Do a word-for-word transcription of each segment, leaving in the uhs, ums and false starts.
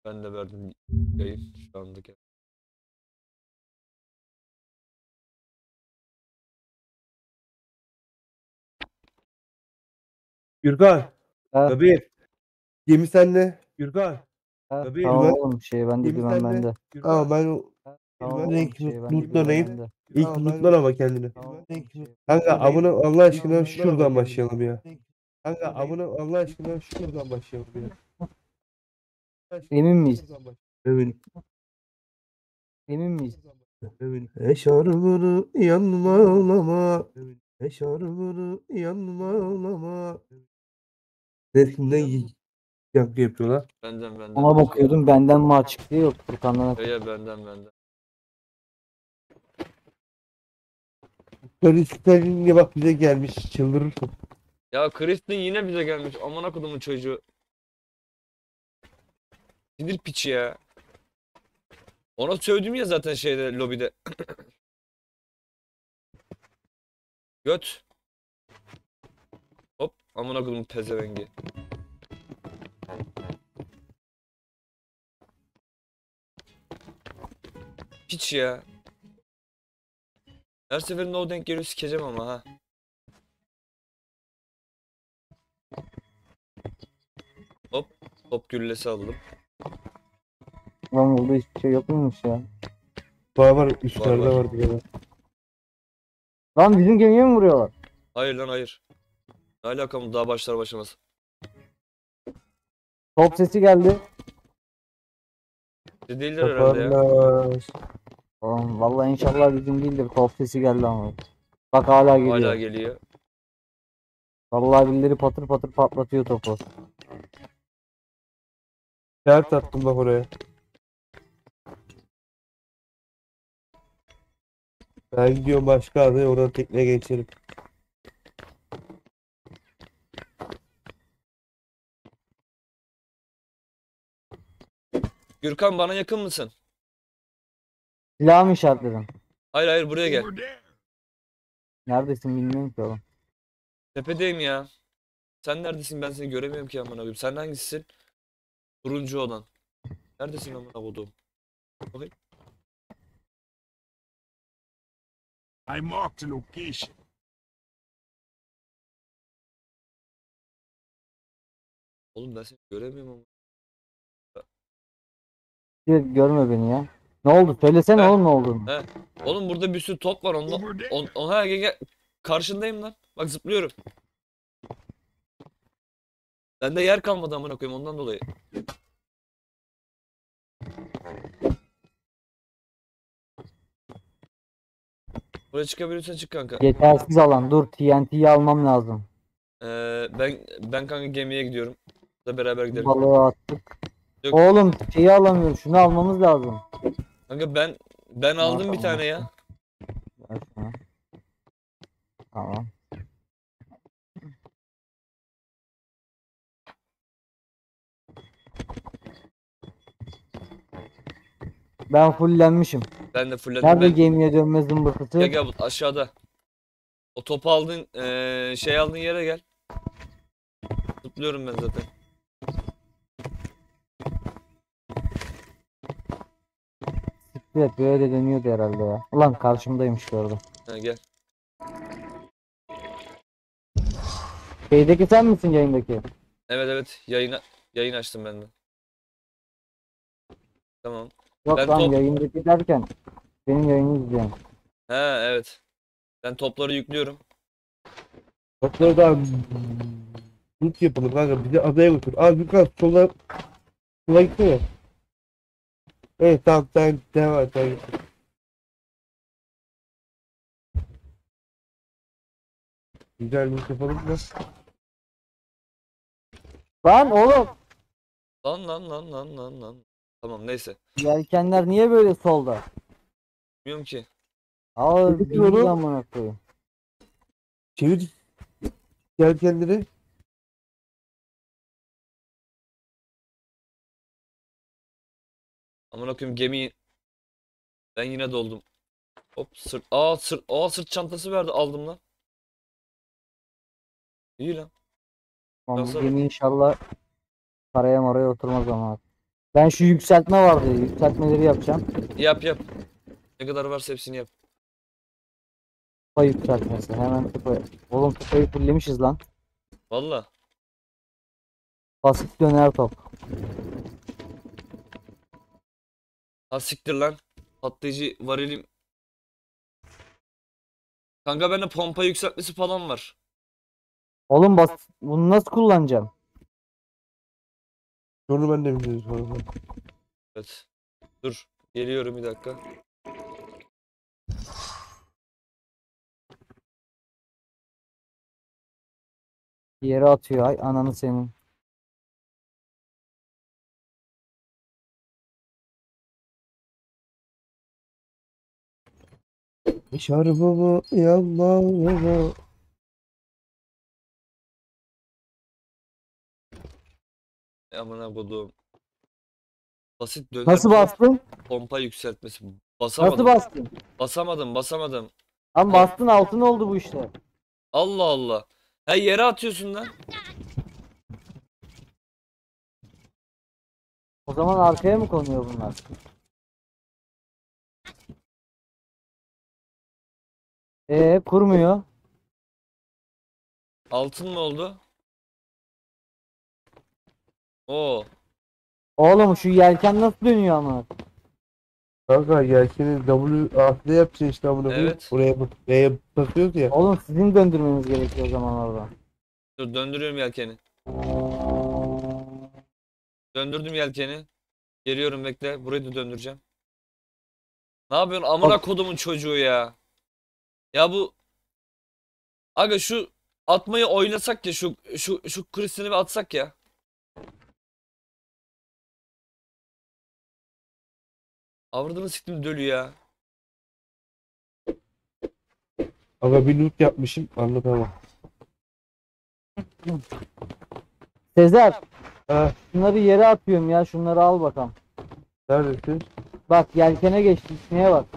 Ben de verdim yayın şu andaki. Gürkan. Ha, Tabii. Gemi sende. Gürkan. ha, Tabii. tamam Dümen. oğlum şey bende Gemi dümen sende. bende. Aa ben o Ha, ben tamam oğlum renk şey bende dümen lootlanayım. bende. İlk Aa, ben- lootlan ama kendini. Tamam oğlum şey. Kanka abone Allah aşkına Tamam, şuradan başlayalım ya. Kanka abone Allah aşkına şuradan başlayalım ya. Emin miyiz? Evet. Emin miyiz? Evet. Eşarbını yanma ağlama. Eşarbını yanma ağlama. Resimden yankı yapıyorlar. Benden benden. Ona bakıyordum benden mi açık diye yok Furkan'dan. Ya, ya benden benden. Kristalin bak bize gelmiş çıldırırsın. Ya Kristin yine bize gelmiş. Aman akudumun çocuğu. Sinir piçi ya. Ona sövdüm ya zaten şeyde lobide. Göt. Hop aman akudumun pezevengi. Piç ya. Her seferinde o denk geliyor sikeceğim ama ha. Hop. Top güllesi aldım. Lan burada hiçbir şey yok muymuş ya? Var var üstlerde var. var bir yere. Lan bizim gemiye mi vuruyorlar? Hayır lan hayır. Ne alakam daha başlar başlamaz. Top sesi geldi. Siz değildir herhalde ya. Toparlaş. Oğlum vallahi inşallah bizim değildir. Top sesi geldi ama. Bak hala geliyor. Hala geliyor. Vallahi birileri patır patır patlatıyor topu. Dert attım bak oraya. Ben gidiyorum başka adaya oradan tekneye geçelim. Gürkan bana yakın mısın? Silahımı işaretledim. Hayır hayır buraya gel. Neredesin bilmiyorum ki oğlum. Tepedeyim ya. Sen neredesin ben seni göremiyorum ki amına koyayım. Sen hangisisin? Turuncu olan. Neredesin amına koyduğum? Bakayım. I marked a location. Oğlum ben seni göremiyorum ama. Gör- Görme beni ya. Ne oldu? Söylesene He? oğlum ne olduğunu. He. Oğlum burada bir sürü top var onunla. Over there. On, on, ha gel gel. Karşındayım lan. Bak zıplıyorum. Bende yer kalmadı amına koyayım ondan dolayı. Buraya çıkabiliyorsan çık kanka. Yetersiz alan. Dur T N T'yi almam lazım. Ee, ben ben kanka gemiye gidiyorum. Da beraber gidelim. Balığı attık. Yok. Oğlum şeyi alamıyorum. Şunu almamız lazım. Kanka ben ben aldım bir tamam. tane ya. Ver şunu. Tamam. Ben fullenmişim. Ben de fulledim. Nerede Ben gemiye dönme zımbırtısı? gel gel bu aşağıda. O topu aldın ee, şey aldığın yere gel. Zıplıyorum ben zaten. Evet böyle dönüyordu herhalde ya. Ulan karşımdaymış gördüm. Ha, gel. Şeydeki sen misin yayındaki? Evet evet yayına yayın açtım ben de. Tamam. Yok Ben lan top- yayındaki derken benim yayını izliyorum. Ha evet. Ben topları yüklüyorum. Topları da loot yapalım kanka. Bizi adaya götür. Aa Gürkan sola sola gitsene. Evet tamam sen devam et. Sen git. Güzel loot yapalım da. Lan oğlum Lan lan lan lan lan lan. Tamam neyse. yelkenler niye böyle solda? Bilmiyorum ki. Aa Çevir bir onu. zaman koyayım. Çevir. Gel kendini. Amına koyayım gemiyi. Ben yine doldum. Hop sırt. Aa sırt. Aa sırt çantası verdi aldım lan. İyi lan. Ama bu Nasıl? gemi inşallah paraya maraya oturmaz ama. Ben şu yükseltme vardı. Yükseltmeleri yapacağım. Yap yap. Ne kadar varsa hepsini yap. Tıpa yükseltmesi. Hemen tıpa. Oğlum tıpayı fullemişiz lan. Valla. Basit döner top. Ha siktir lan. Patlayıcı varilim. Kanka bende pompa yükseltmesi falan var. Oğlum bas bunu nasıl kullanacağım? Onu ben de bilmiyorum sonra. Evet. Dur. Geliyorum bir dakika. Yere atıyor. Ay ananı senin. Şarbımı yanmamı. E, Amına kodum. Basit döner Nasıl pom- bastın? pompa yükseltmesi. Nasıl Basamadım. bastın? Basamadım, basamadım. Lan bastın altın oldu bu işte. Allah Allah. Ha yere atıyorsun lan. O zaman arkaya mı konuyor bunlar? Ee kurmuyor. Altın mı oldu? Oo. Oğlum şu yelken nasıl dönüyor ama? Kanka yelkeni W A'da yapacaksın işte amına koyayım. Evet. Oraya bak. B'ye basıyoruz ya. Oğlum sizin döndürmeniz gerekiyor o zaman orada. Dur döndürüyorum yelkeni. Döndürdüm yelkeni. Geliyorum bekle. Burayı da döndüreceğim. Ne yapıyorsun amına kodumun çocuğu ya. Ya bu aga şu atmayı oynasak ya şu şu şu Chris'ini bir atsak ya. Avradını siktim dölü ya. Aga bir loot yapmışım anlatamam. Sezer Ha şunları yere atıyorum ya şunları al bakalım. neredesin? Bak yelkene geçti İpneye bak.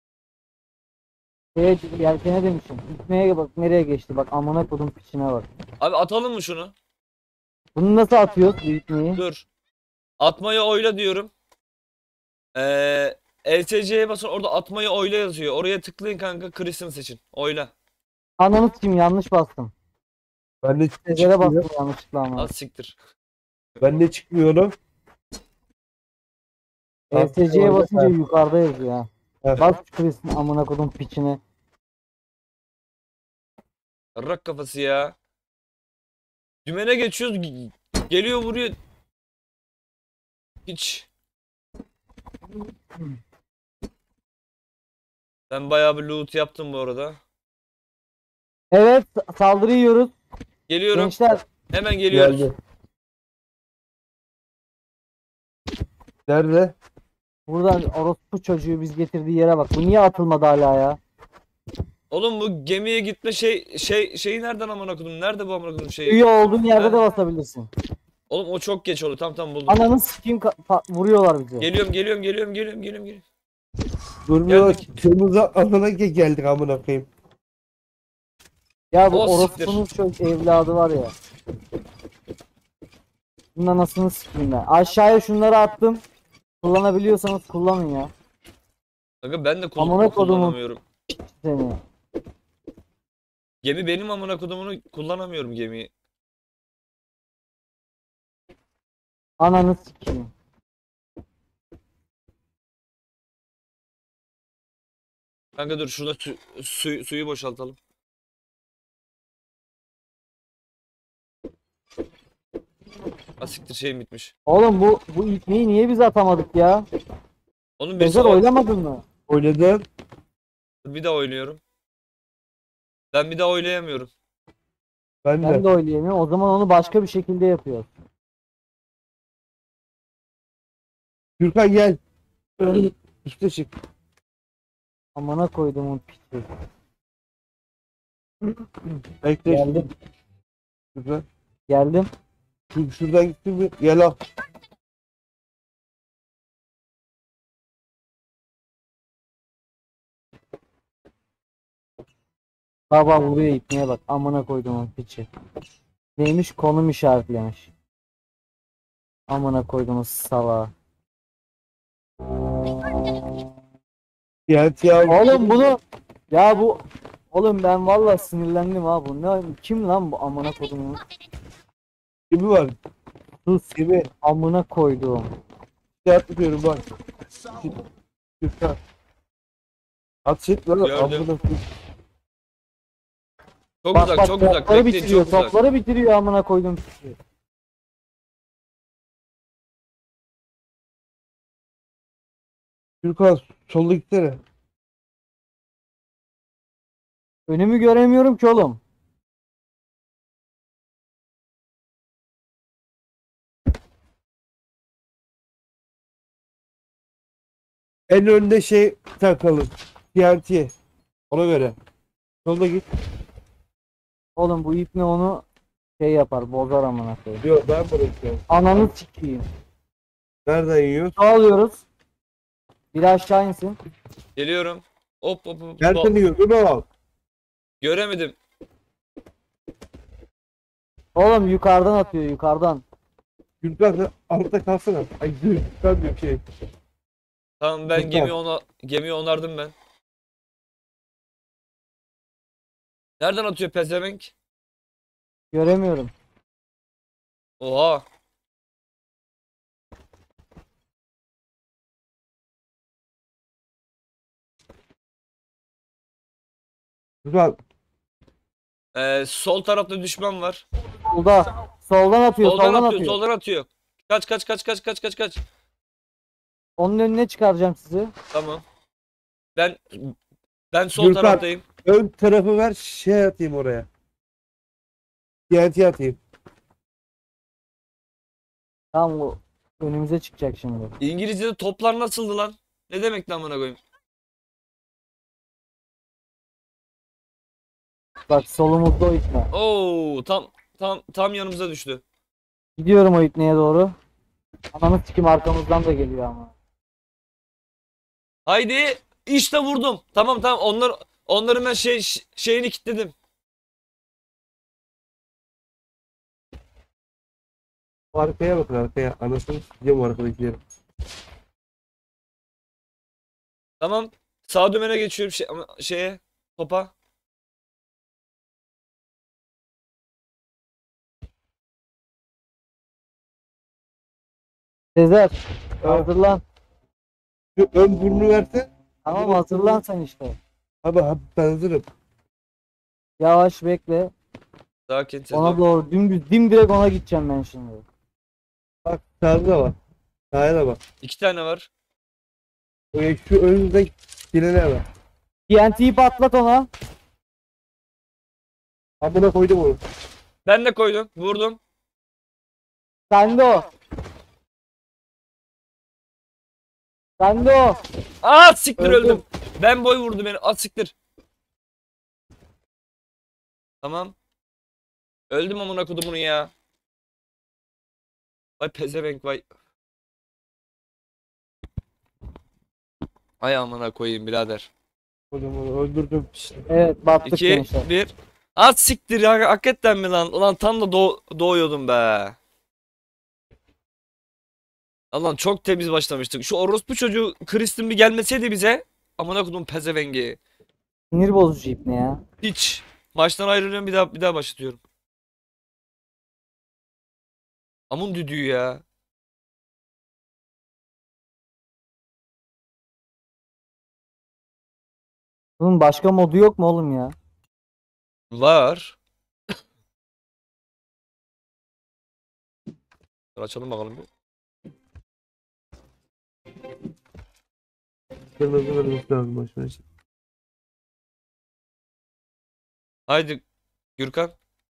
Şeye, yelkene demişim. İpneye bak nereye geçti bak amına kodum piçine bak. Abi atalım mı şunu? Bunu nasıl atıyoruz bu ipneyi? Dur. Atmayı oyla diyorum. Ee, L T C'ye basın orada atmayı oyla yazıyor. Oraya tıklayın kanka Chris'ini seçin. Oyla. Ananı sikeyim yanlış bastım. Ben de Sezer'e çıkmıyor. bastım yanlışlıkla ama. Az siktir. Ben de çıkmıyor oğlum. E S C'ye Orada- basınca yukarıda yazıyor ha. Ha. Bas şu Chris'in amına kodum piçine. Rak kafası ya. Dümene geçiyoruz. g- Geliyor vuruyor. Hiç. Ben bayağı bir loot yaptım bu arada. Evet saldırı yiyoruz. Geliyorum. Gençler Hemen geliyoruz. Geldi. Nerede? buradan orospu çocuğu biz getirdiği yere bak. Bu niye atılmadı hala ya? Oğlum bu gemiye gitme şey şey şeyi nereden amına koydum? Nerede bu amına koydum şeyi? Üye olduğun yerde Ha. de basabilirsin. Oğlum o çok geç oldu. Tamam tamam buldum. Ananı sikeyim ka- pa- vuruyorlar bizi. Geliyorum geliyorum geliyorum geliyorum geliyorum geliyorum. Durmuyor. Geldik. Kırmızı alana ge- geldik amına koyayım. Ya bu O siktir. orospunun çok evladı var ya. Bunun anasını sikeyim ben. Aşağıya şunları attım. Kullanabiliyorsanız kullanın ya. Kanka ben de Amına kul- kodumun. kullanamıyorum. Seni. Gemi benim amına kodumunu kullanamıyorum gemiyi. Ananı sikeyim. Kanka dur şurada su, su- suyu boşaltalım. Asiktir şeyim bitmiş. Oğlum bu bu ipneyi niye biz atamadık ya? Onun birisi Sezer oy- oynamadın mı? Oynadım. bir daha oynuyorum. Ben bir daha oynayamıyorum. Ben de. Ben de oynayamıyorum. O zaman onu başka bir şekilde yapıyor. Gürkan gel. Üste çık. Amına koyduğumun piçi. Bekle. Geldim. Gürkan. Geldim. Şu, şuradan gittin mi? Gel al. Baba vuruyor ipneye bak. Amına koyduğumun piçi. Neymiş? Konum işaretlemiş. Amına koyduğumuz salağa. T N T al. Oğlum bunu ya bu oğlum ben vallahi sinirlendim ha bu. Ne kim lan bu amına kodumun? Kimi var? Sus Kimi? amına koyduğum. Şey atlıyorum bak. Gürkan. At shit lan. Gördüm. Amına koyayım. Çok Bak uzak bak çok uzak. topları Bekleyin bitiriyor. çok uzak. Topları bitiriyor amına koydum. Gürkan solda gitsene. Önümü göremiyorum ki oğlum. En önde şey takalım. T N T. Ona göre. Solda git. Oğlum bu ipne onu şey yapar, bozar amına koyayım. Yok ben bırakıyorum. Ananı sikeyim. Nereden yiyor? Ne alıyoruz? Bir aşağı insin. Geliyorum. Hop hop hop. Nereden hop. yiyor? Dur al. Göremedim. Oğlum yukarıdan atıyor yukarıdan. Gürkan sen altta kalsana. Ay Gürkan diyor şey. Tamam ben Gürkan. gemiyi ona gemiyi onardım ben. Nereden atıyor pezevenk? Göremiyorum. Oha. Gürkan Ee, sol tarafta düşman var. Solda. Soldan atıyor, Soldan soldan atıyor, atıyor. soldan atıyor. Kaç kaç kaç kaç kaç kaç kaç. Onun önüne çıkaracağım sizi. Tamam. Ben ben sol Gürkan. taraftayım. ön tarafı ver şey atayım oraya. T N T atayım. Tamam bu önümüze çıkacak şimdi. İngilizce'de toplar nasıldı lan? Ne demek lan amına koyayım? Bak solumuzda o ipne. Oo tam tam tam yanımıza düştü. Gidiyorum o ipneye doğru. Ananı sikim arkamızdan da geliyor ama. Haydi işte vurdum. Tamam tamam onlar onların ben şey ş- şeyini kilitledim. Arkaya bakın arkaya. Anasını sikeceğim o arkadakileri. Tamam. Sağ dümene geçiyorum şey, ama- şeye topa. Sezer Ha. hazırlan. Şu ön burnu versen. Tamam hazırlan sen işte. Abi abi ben hazırım. Yavaş bekle. Sakin Ona Sezo. doğru dümdüz dimdirek ona gideceğim ben şimdi. Bak sağda da var. Sağa da bak. İki tane var. Öyle şu önünde gelene bak. T N T'yi patlat ona. Amına koydum onu. Ben de koydum. Vurdum. Sende o. Sende o. Aa siktir Öldüm. öldüm. Ben boy vurdu beni. At siktir. Tamam. Öldüm amına kodumun ya. Vay pezevenk vay. Ay amına koyayım birader. Kodumu öldürdüm. İşte. Evet battık iki gençler. bir. At siktir ya. Hakikaten mi lan? Ulan tam da doğ doğuyordum be. Allah'ım çok temiz başlamıştık. Şu orospu çocuğu Kristin bir gelmeseydi bize. Amına kodum pezevengi. Sinir bozucu ipne ya. Hiç. Maçtan ayrılıyorum bir daha bir daha başlatıyorum. Amun düdüğü ya. Bunun başka modu yok mu oğlum ya? Var. Dur açalım bakalım bir. Kırmızı vermesi lazım başına. işte. Haydi Gürkan.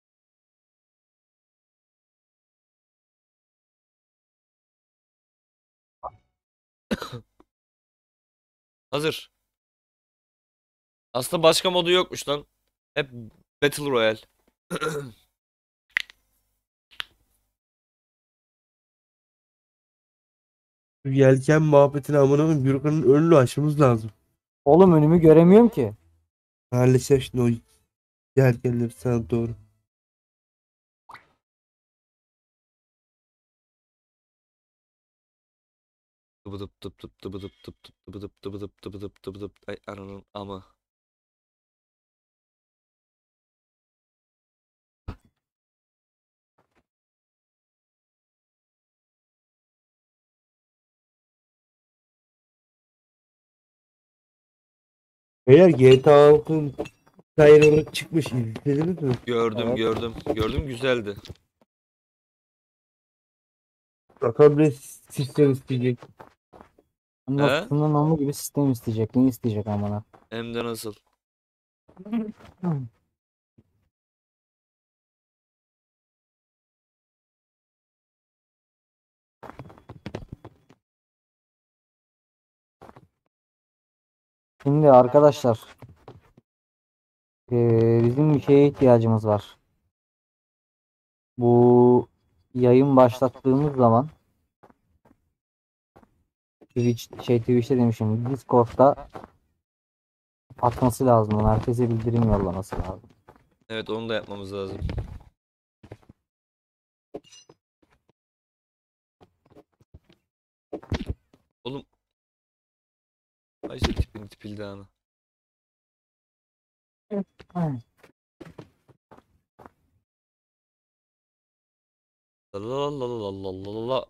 Hazır. Aslında başka modu yokmuş lan. Hep Battle Royale. Şu yelken muhabbetini amına koyayım. Gürkan'ın önünü açmamız lazım. Oğlum önümü göremiyorum ki. Halledeceğim şimdi o yelkenleri sana doğru. Tıbıdıp tıp tıp tıbıdıp tıp tıp tıbıdıp tıbıdıp tıbıdıp tıbıdıp. Ay ananın ama. Beyler G T A altının trailerı çıkmış. İzlediniz mi? Gördüm Evet. gördüm. Gördüm güzeldi. Bakalım ne sistem isteyecek. Nasılsının onu gibi sistem isteyecek. Ne isteyecek amına? Hem de nasıl? Şimdi arkadaşlar eee, bizim bir şeye ihtiyacımız var. Bu yayın başlattığımız zaman Twitch şey Twitch'te demişim Discord'da atması lazım. Herkese bildirim yollaması lazım. Evet onu da yapmamız lazım. Oğlum. Ay işte tipini tipildi ana. La la la la la la la la.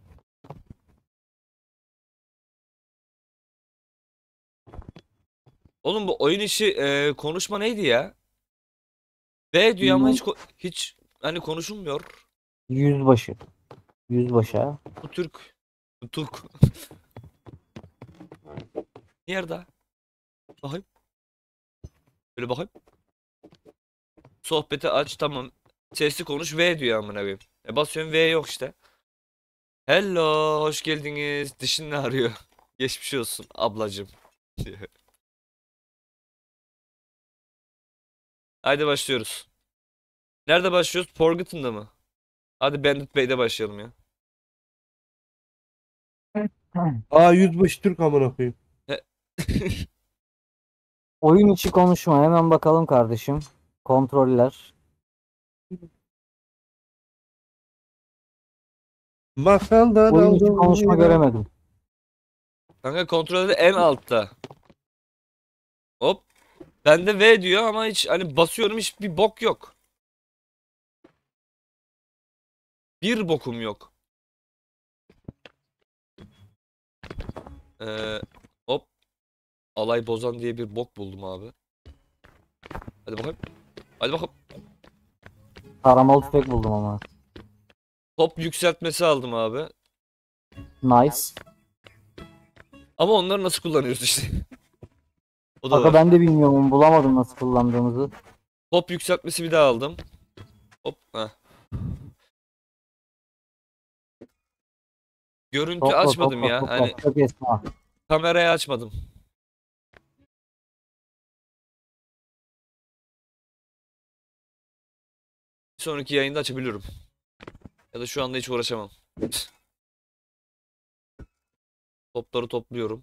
Oğlum bu oyun işi e, konuşma neydi ya? V diyor ama hiç ko- hiç hani konuşulmuyor. Yüzbaşı. Yüzbaşı ha. Bu Türk. Bu Türk. Nerede? Bakayım. Böyle bakayım. Sohbeti aç tamam. Sesli konuş V diyor amına koyayım. E basıyorum V yok işte. Hello, hoş geldiniz. Dişin ne arıyor? Geçmiş olsun ablacım. Haydi başlıyoruz. Nerede başlıyoruz? Forgotten'da mı? Hadi Bandit Bay'de başlayalım ya. Aa yüzbaşı Türk amına koyayım. Oyun içi konuşma. Hemen bakalım kardeşim. Kontroller. Masaldan Oyun içi aldım konuşma yine. göremedim. Kanka kontrolde en altta. Hop. Bende V diyor ama hiç hani basıyorum hiç bir bok yok. Bir bokum yok. Ee, hop. Alay bozan diye bir bok buldum abi. Hadi bakalım. Hadi bakalım. Taramalı tüfek buldum ama. Top yükseltmesi aldım abi. Nice. Ama onları nasıl kullanıyoruz işte. O da Kanka var. ben de bilmiyorum. Bulamadım nasıl kullandığımızı. Top yükseltmesi bir daha aldım. Hop. Heh. Görüntü Topla açmadım topla ya. topla. Hani Çok esma. kamerayı açmadım. Bir sonraki yayında açabiliyorum. Ya da şu anda hiç uğraşamam. Topları topluyorum.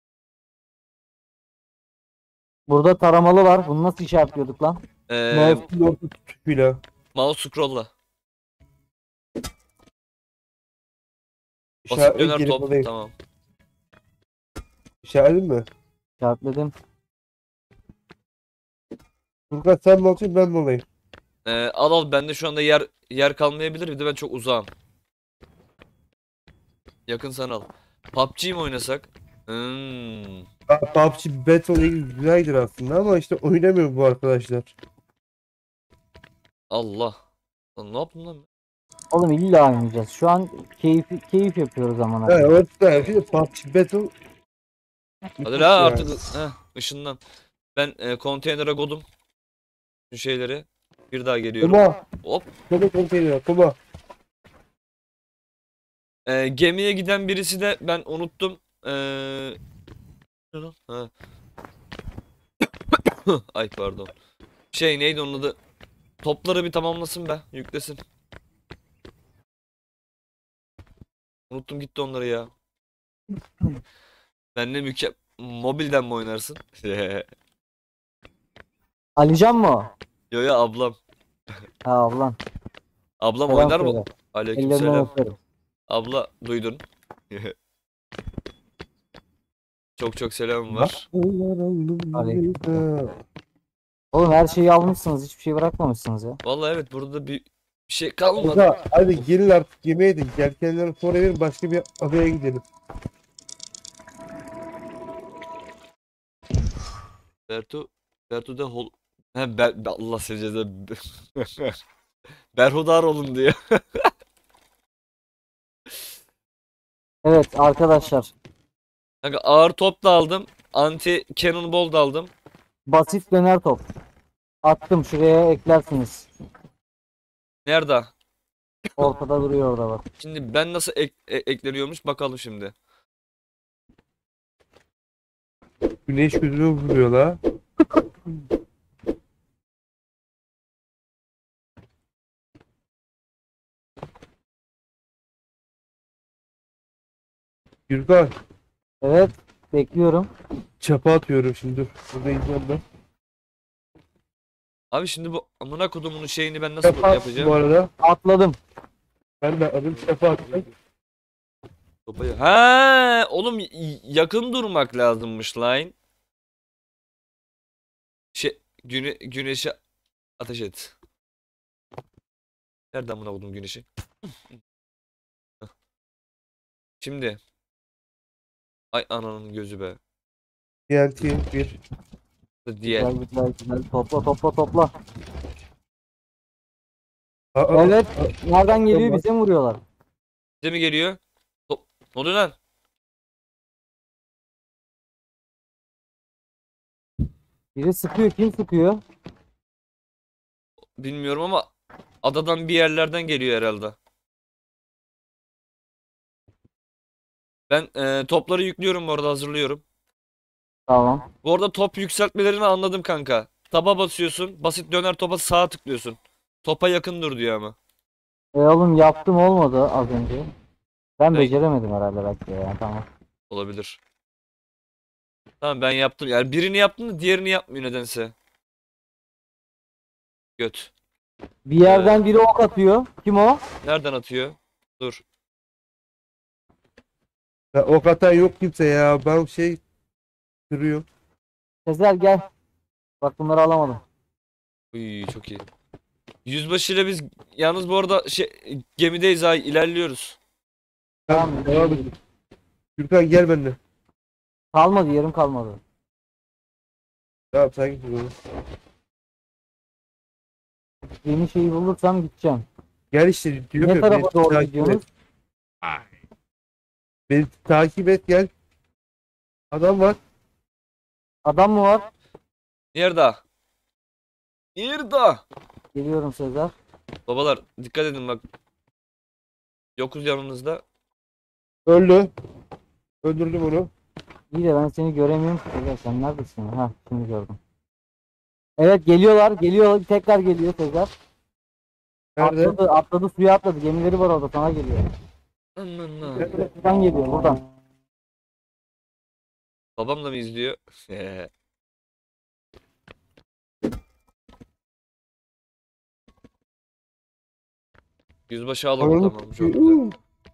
Burada taramalı var. Bunu nasıl işaretliyorduk lan? Ee, Mouse'un orta tuşuyla. mouse scroll'la. Basit İşaret döner geri top. alayım. Tamam. İşaretin mi? İşaretledim. Furkan sen mi atıyorsun ben mi olayım? Ee, al al bende şu anda yer yer kalmayabilir. Bir de ben çok uzağım. Yakın sana al. P U B G mi oynasak? Hmm. Aa, P U B G Battle güzeldir aslında ama işte oynamıyor bu arkadaşlar. Allah. Lan ne yaptım lan? Oğlum illa oynayacağız. Şu an keyif keyif yapıyoruz ama. Evet orası da yani. Şimdi P U B G Battle Hadi la artık heh, ışından. Ben e, konteynere koydum. Şu şeyleri. Bir daha geliyorum. Kuma. Hop. Kuma konteyner. Kuma. E, gemiye giden birisi de ben unuttum. E, ne lan? Ha. Ay pardon. Şey neydi onun adı? Topları bir tamamlasın be. Yüklesin. Unuttum gitti onları ya. Ben ne müke... Mobilden mi oynarsın? Alican mı o? Yo ya ablam. Ha ablan. Ablam Selam oynar mı? söyle. Aleykümselam. Ellerinden öperim. Abla duydun. Çok çok selam var. Aleyküm. Oğlum her şeyi almışsınız. Hiçbir şey bırakmamışsınız ya. Vallahi evet, burada bir bir şey kalmadı. Kanka hadi gelin artık yemeğe edin. Yelkenleri sonra verin başka bir adaya gidelim. Bertu Bertu da hol He, Ber- Be- Allah secde berhudar olun diyor. Evet arkadaşlar. Kanka ağır top da aldım. Anti cannonball da aldım. Basit döner top. Attım şuraya eklersiniz. Nerede? Ortada duruyor orada bak. Şimdi ben nasıl ek- e- ekleniyormuş bakalım şimdi. Güneş gözünü vuruyor la. Gürkan Evet bekliyorum. çapa atıyorum şimdi dur. Burada ineceğim ben. Abi şimdi bu amına kodumunun şeyini ben nasıl Çapa attım yapacağım? bu arada. Atladım. Ben de adım çapa attım. Sopayı. Ha, oğlum y- yakın durmak lazımmış line. Şey güne güneşe ateş et. Nereden buna buldum güneşi? Şimdi. Ay ananın gözü be. T N T bir. Diğer. Güzel güzel güzel. Topla topla topla. Aa, Evet. Nereden geliyor? Tamam. Bize mi vuruyorlar? Bize mi geliyor? Top. Ne oluyor lan? Biri sıkıyor. Kim sıkıyor? Bilmiyorum ama adadan bir yerlerden geliyor herhalde. Ben e, topları yüklüyorum bu arada, hazırlıyorum. Tamam. Bu arada top yükseltmelerini anladım kanka. Taba basıyorsun. Basit döner topa sağa tıklıyorsun. Topa yakın dur diyor ama. E oğlum yaptım olmadı az önce. Ben Ne? beceremedim herhalde belki de yani tamam. Olabilir. Tamam ben yaptım. Yani birini yaptım da diğerini yapmıyor nedense. Göt. Bir yerden biri ok atıyor. Kim o? Nereden atıyor? Dur. Ya, ok atan yok kimse ya. Ben şey sürüyorum. Sezer gel. Bak bunları alamadım. Uy çok iyi. Yüzbaşı ile biz yalnız bu arada şey gemideyiz ha, ilerliyoruz. Tamam. Tamam, devam edin. Gürkan gel benimle. Kalmadı yerim kalmadı. Tamam sen git o zaman. Yeni şeyi bulursam gideceğim. Gel işte diyor Ne ya, tarafa beni doğru takip gidiyorsunuz? et. Beni takip et gel. Adam var. Adam mı var? Nerede? Nerede? Geliyorum Sezer. Babalar dikkat edin bak. Yokuz yanınızda. Öldü. Öldürdüm onu. İyi de ben seni göremiyorum ki Sezer. Sen neredesin? Ha şimdi gördüm. Evet geliyorlar. Geliyor. Tekrar geliyor Sezer. Nerede? Atladı, atladı suya atladı. Gemileri var orada sana geliyor. Aman ha. Buradan geliyor buradan. Babam da mı izliyor? Yüzbaşı alın Ananı tamam çok güzel. sikeyim.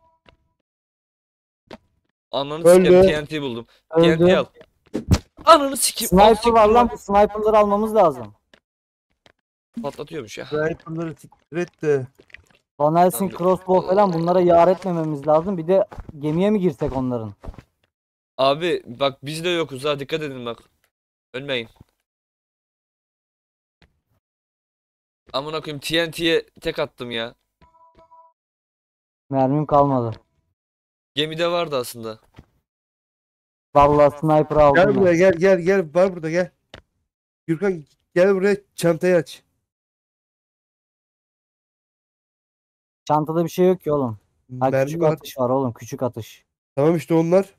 Ananı Öldü. sikeyim, T N T buldum. T N T Öldü. al. Ananı sikeyim. Sniper var lan. Bu sniperları almamız lazım. Patlatıyormuş ya. Sniper'ları siktir et de. Van Helsing Tamam. crossbow falan bunlara yar etmememiz lazım. Bir de gemiye mi girsek onların? Abi bak biz de yokuz ha, dikkat edin bak. Ölmeyin. Amına koyayım, T N T'ye tek attım ya. Mermim kalmadı. Gemide vardı aslında. Vallahi sniper Gel aldım buraya ben. gel gel gel. Var burada gel. Gürkan gel buraya çantayı aç. Çantada bir şey yok ki oğlum. Ha, Mermi küçük var. atış var oğlum. Küçük atış. Tamam işte onlar.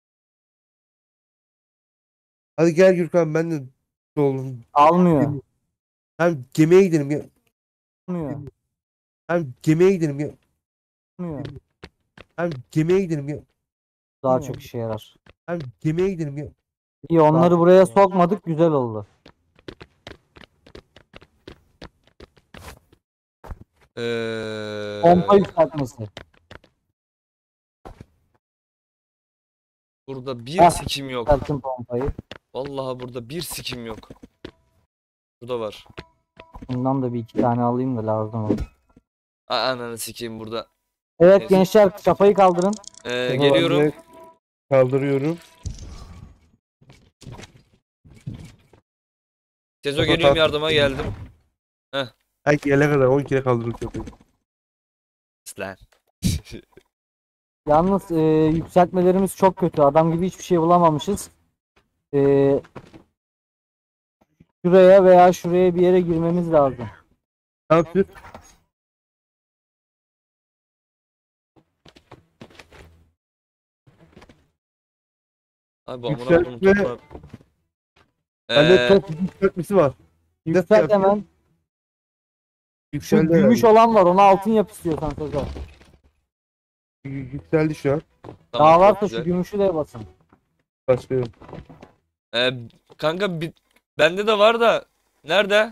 Hadi gel Gürkan ben de dolum. Almıyor. Hem gemiye gidelim ya. Almıyor. Hem gemiye gidelim ya. Almıyor. Hem gemiye gidelim ya. Daha çok işe yarar. Hem gemiye gidelim ya. İyi onları buraya sokmadık. Güzel oldu. Eee... Pompa yükseltmesi. Burada bir Heh. sikim yok. Sertin pompayı. Vallahi burada bir sikim yok. Burada var. Bundan da bir iki tane alayım da lazım olur. Aa, ananı sikeyim burada. Evet Neyse. gençler çapayı kaldırın. Ee, geliyorum. Evet, kaldırıyorum. Tezo geliyorum, yardıma geldim. Ay gelene kadar on kere kaldırdım köpeği. Lan. Yalnız e, yükseltmelerimiz çok kötü. Adam gibi hiçbir şey bulamamışız. E, şuraya veya şuraya bir yere girmemiz lazım. Tamam sür. Abi bu amına Yükseltme- koyduğum toprağı. Bende Ee, top yükseltmesi var. Yükselt yapıyor? hemen. Şu Yükseldi gümüş herhalde. olan var. Ona altın yap istiyorsan Sezer. Y- Yükseldi şu an. tamam, Daha çok varsa güzel. şu gümüşü de basın. Başka yok. Ee, kanka bi- bende de var da nerede?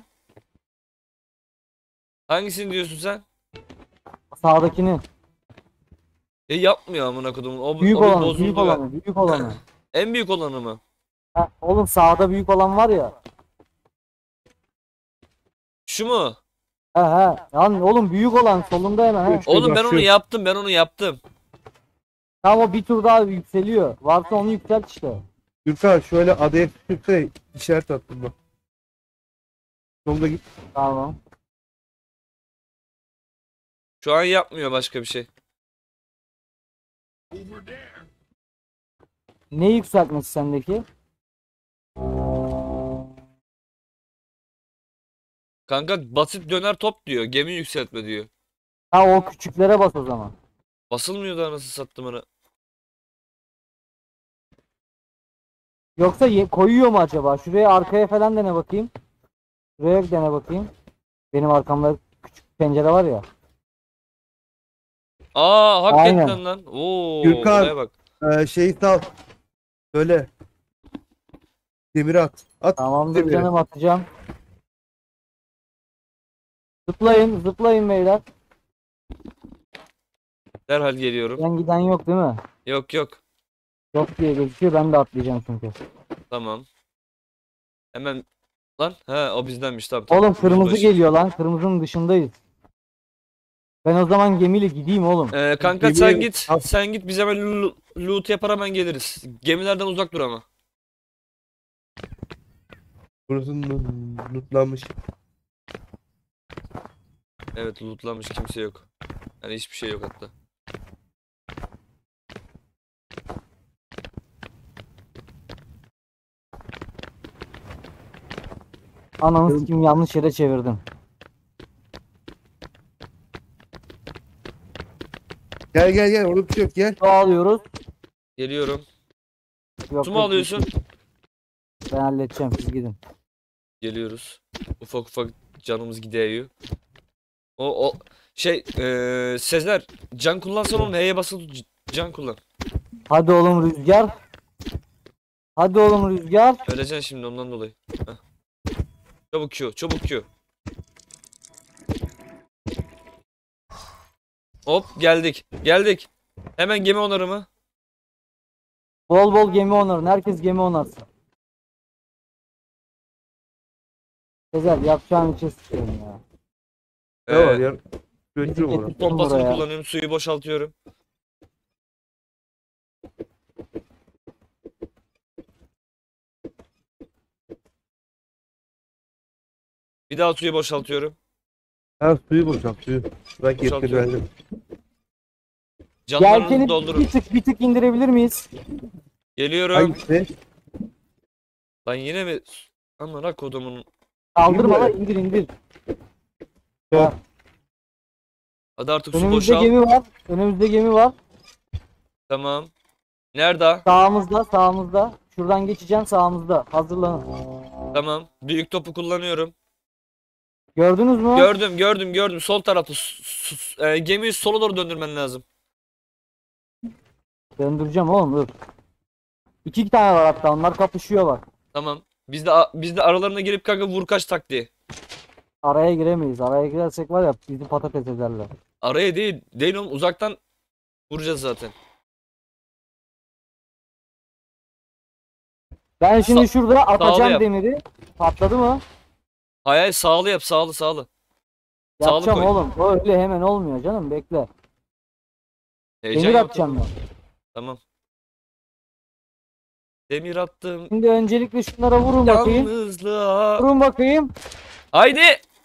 Hangisini diyorsun sen? Sağdakini. E yapmıyor amına koyduğum. O, Büyük o bir olanı, bozuldu büyük be. olanı, büyük olanı. En büyük olanı mı? Ha, oğlum sağda büyük olan var ya. Şu mu? He he. Lan oğlum büyük olan solunda hemen he. Üç. Oğlum ben bak, onu şu. yaptım. Ben onu yaptım. Tamam o bir tur daha yükseliyor. Varsa onu yükselt işte. Gürkan şöyle adaya tükürse işaret attım bak. Solda git. Tamam. Şu an yapmıyor başka bir şey. Over there. Ne yükseltmesi sendeki? Kanka basit döner top diyor. Gemi yükseltme diyor. Ha o küçüklere bas o zaman. Basılmıyor da nasıl sattım onu. Yoksa ye- koyuyor mu acaba? Şuraya arkaya falan dene bakayım. Şuraya bir dene bakayım. Benim arkamda küçük pencere var ya. Aa hakikaten Aynen. lan. Oo, Gürkan. olaya bak. Ee, şeyi sal. Böyle. Demir at. At. Tamamdır demiri. canım atacağım. Zıplayın, zıplayın beyler. Derhal geliyorum. Ben giden yok değil mi? Yok yok. Yok diye gözüküyor. Ben de atlayacağım çünkü. Tamam. Hemen lan. He o bizdenmiş, tamam tamam. Oğlum kırmızı Yüzbaşı. geliyor lan. Kırmızının dışındayız. Ben o zaman gemiyle gideyim oğlum. Ee, kanka Gemi- sen git. Al. Sen git, biz hemen lo- loot yapar hemen geliriz. Gemilerden uzak dur ama. Burası nu- lootlanmış. Evet, lootlanmış, kimse yok. Yani hiçbir şey yok hatta. Ananı sikim yanlış yere çevirdim. Gel gel gel orada bir şey yok gel. Su alıyoruz. Geliyorum. Yok, Su mu yok, alıyorsun? Ben halledeceğim siz gidin. Geliyoruz. Ufak ufak canımız gidiyor. O o şey eee Sezer, can kullansan oğlum, H'ye basılı tut, can kullan. Hadi oğlum rüzgar. Hadi oğlum rüzgar. Öleceksin şimdi ondan dolayı. Heh. Çabuk Q, çabuk Q. Hop geldik. Geldik. Hemen gemi onarımı. Bol bol gemi onarın. Herkes gemi onarsın. Sezer yapacağın için sıkıyorum ya. Ne var Ee, ya? Götürüyorum Bizi onu. getirtin pompasını buraya. kullanıyorum. Suyu boşaltıyorum. Bir daha suyu boşaltıyorum. Ha suyu boşalt suyu. Bak Boşaltıyorum. yetkili Canlarınızı Yelkeni doldurun. bir tık bir tık indirebilir miyiz? Geliyorum. Hangisi? Lan yine mi? Amına kodumun. Kaldırma İndir. lan indir indir. Hadi artık su Önümüzde boşalt. gemi var. Önümüzde gemi var. Tamam. Nerede? Sağımızda sağımızda. Şuradan geçeceğim sağımızda. Hazırlanın. Tamam. Büyük topu kullanıyorum. Gördünüz mü? Gördüm, gördüm, gördüm. Sol tarafta. S- s- e, gemiyi sola doğru döndürmen lazım. Döndüreceğim oğlum dur. İki tane var hatta onlar kapışıyor bak. Tamam. Biz de a- biz de aralarına girip kanka vurkaç taktiği. Araya giremeyiz. Araya girersek var ya bizi patates ederler. Araya değil, değil oğlum, uzaktan vuracağız zaten. Ben şimdi Sa- şurada yap. atacağım demiri. Patladı mı? Hayır hayır, sağlı yap, sağlı sağlı. Sağlı Yapacağım koy. oğlum. Öyle hemen olmuyor canım, bekle. Heyecan Demir yapma. atacağım ben. Tamam. Demir attım. Şimdi öncelikle şunlara vurun bakayım. Yalnızlığa. Vurun bakayım. Haydi.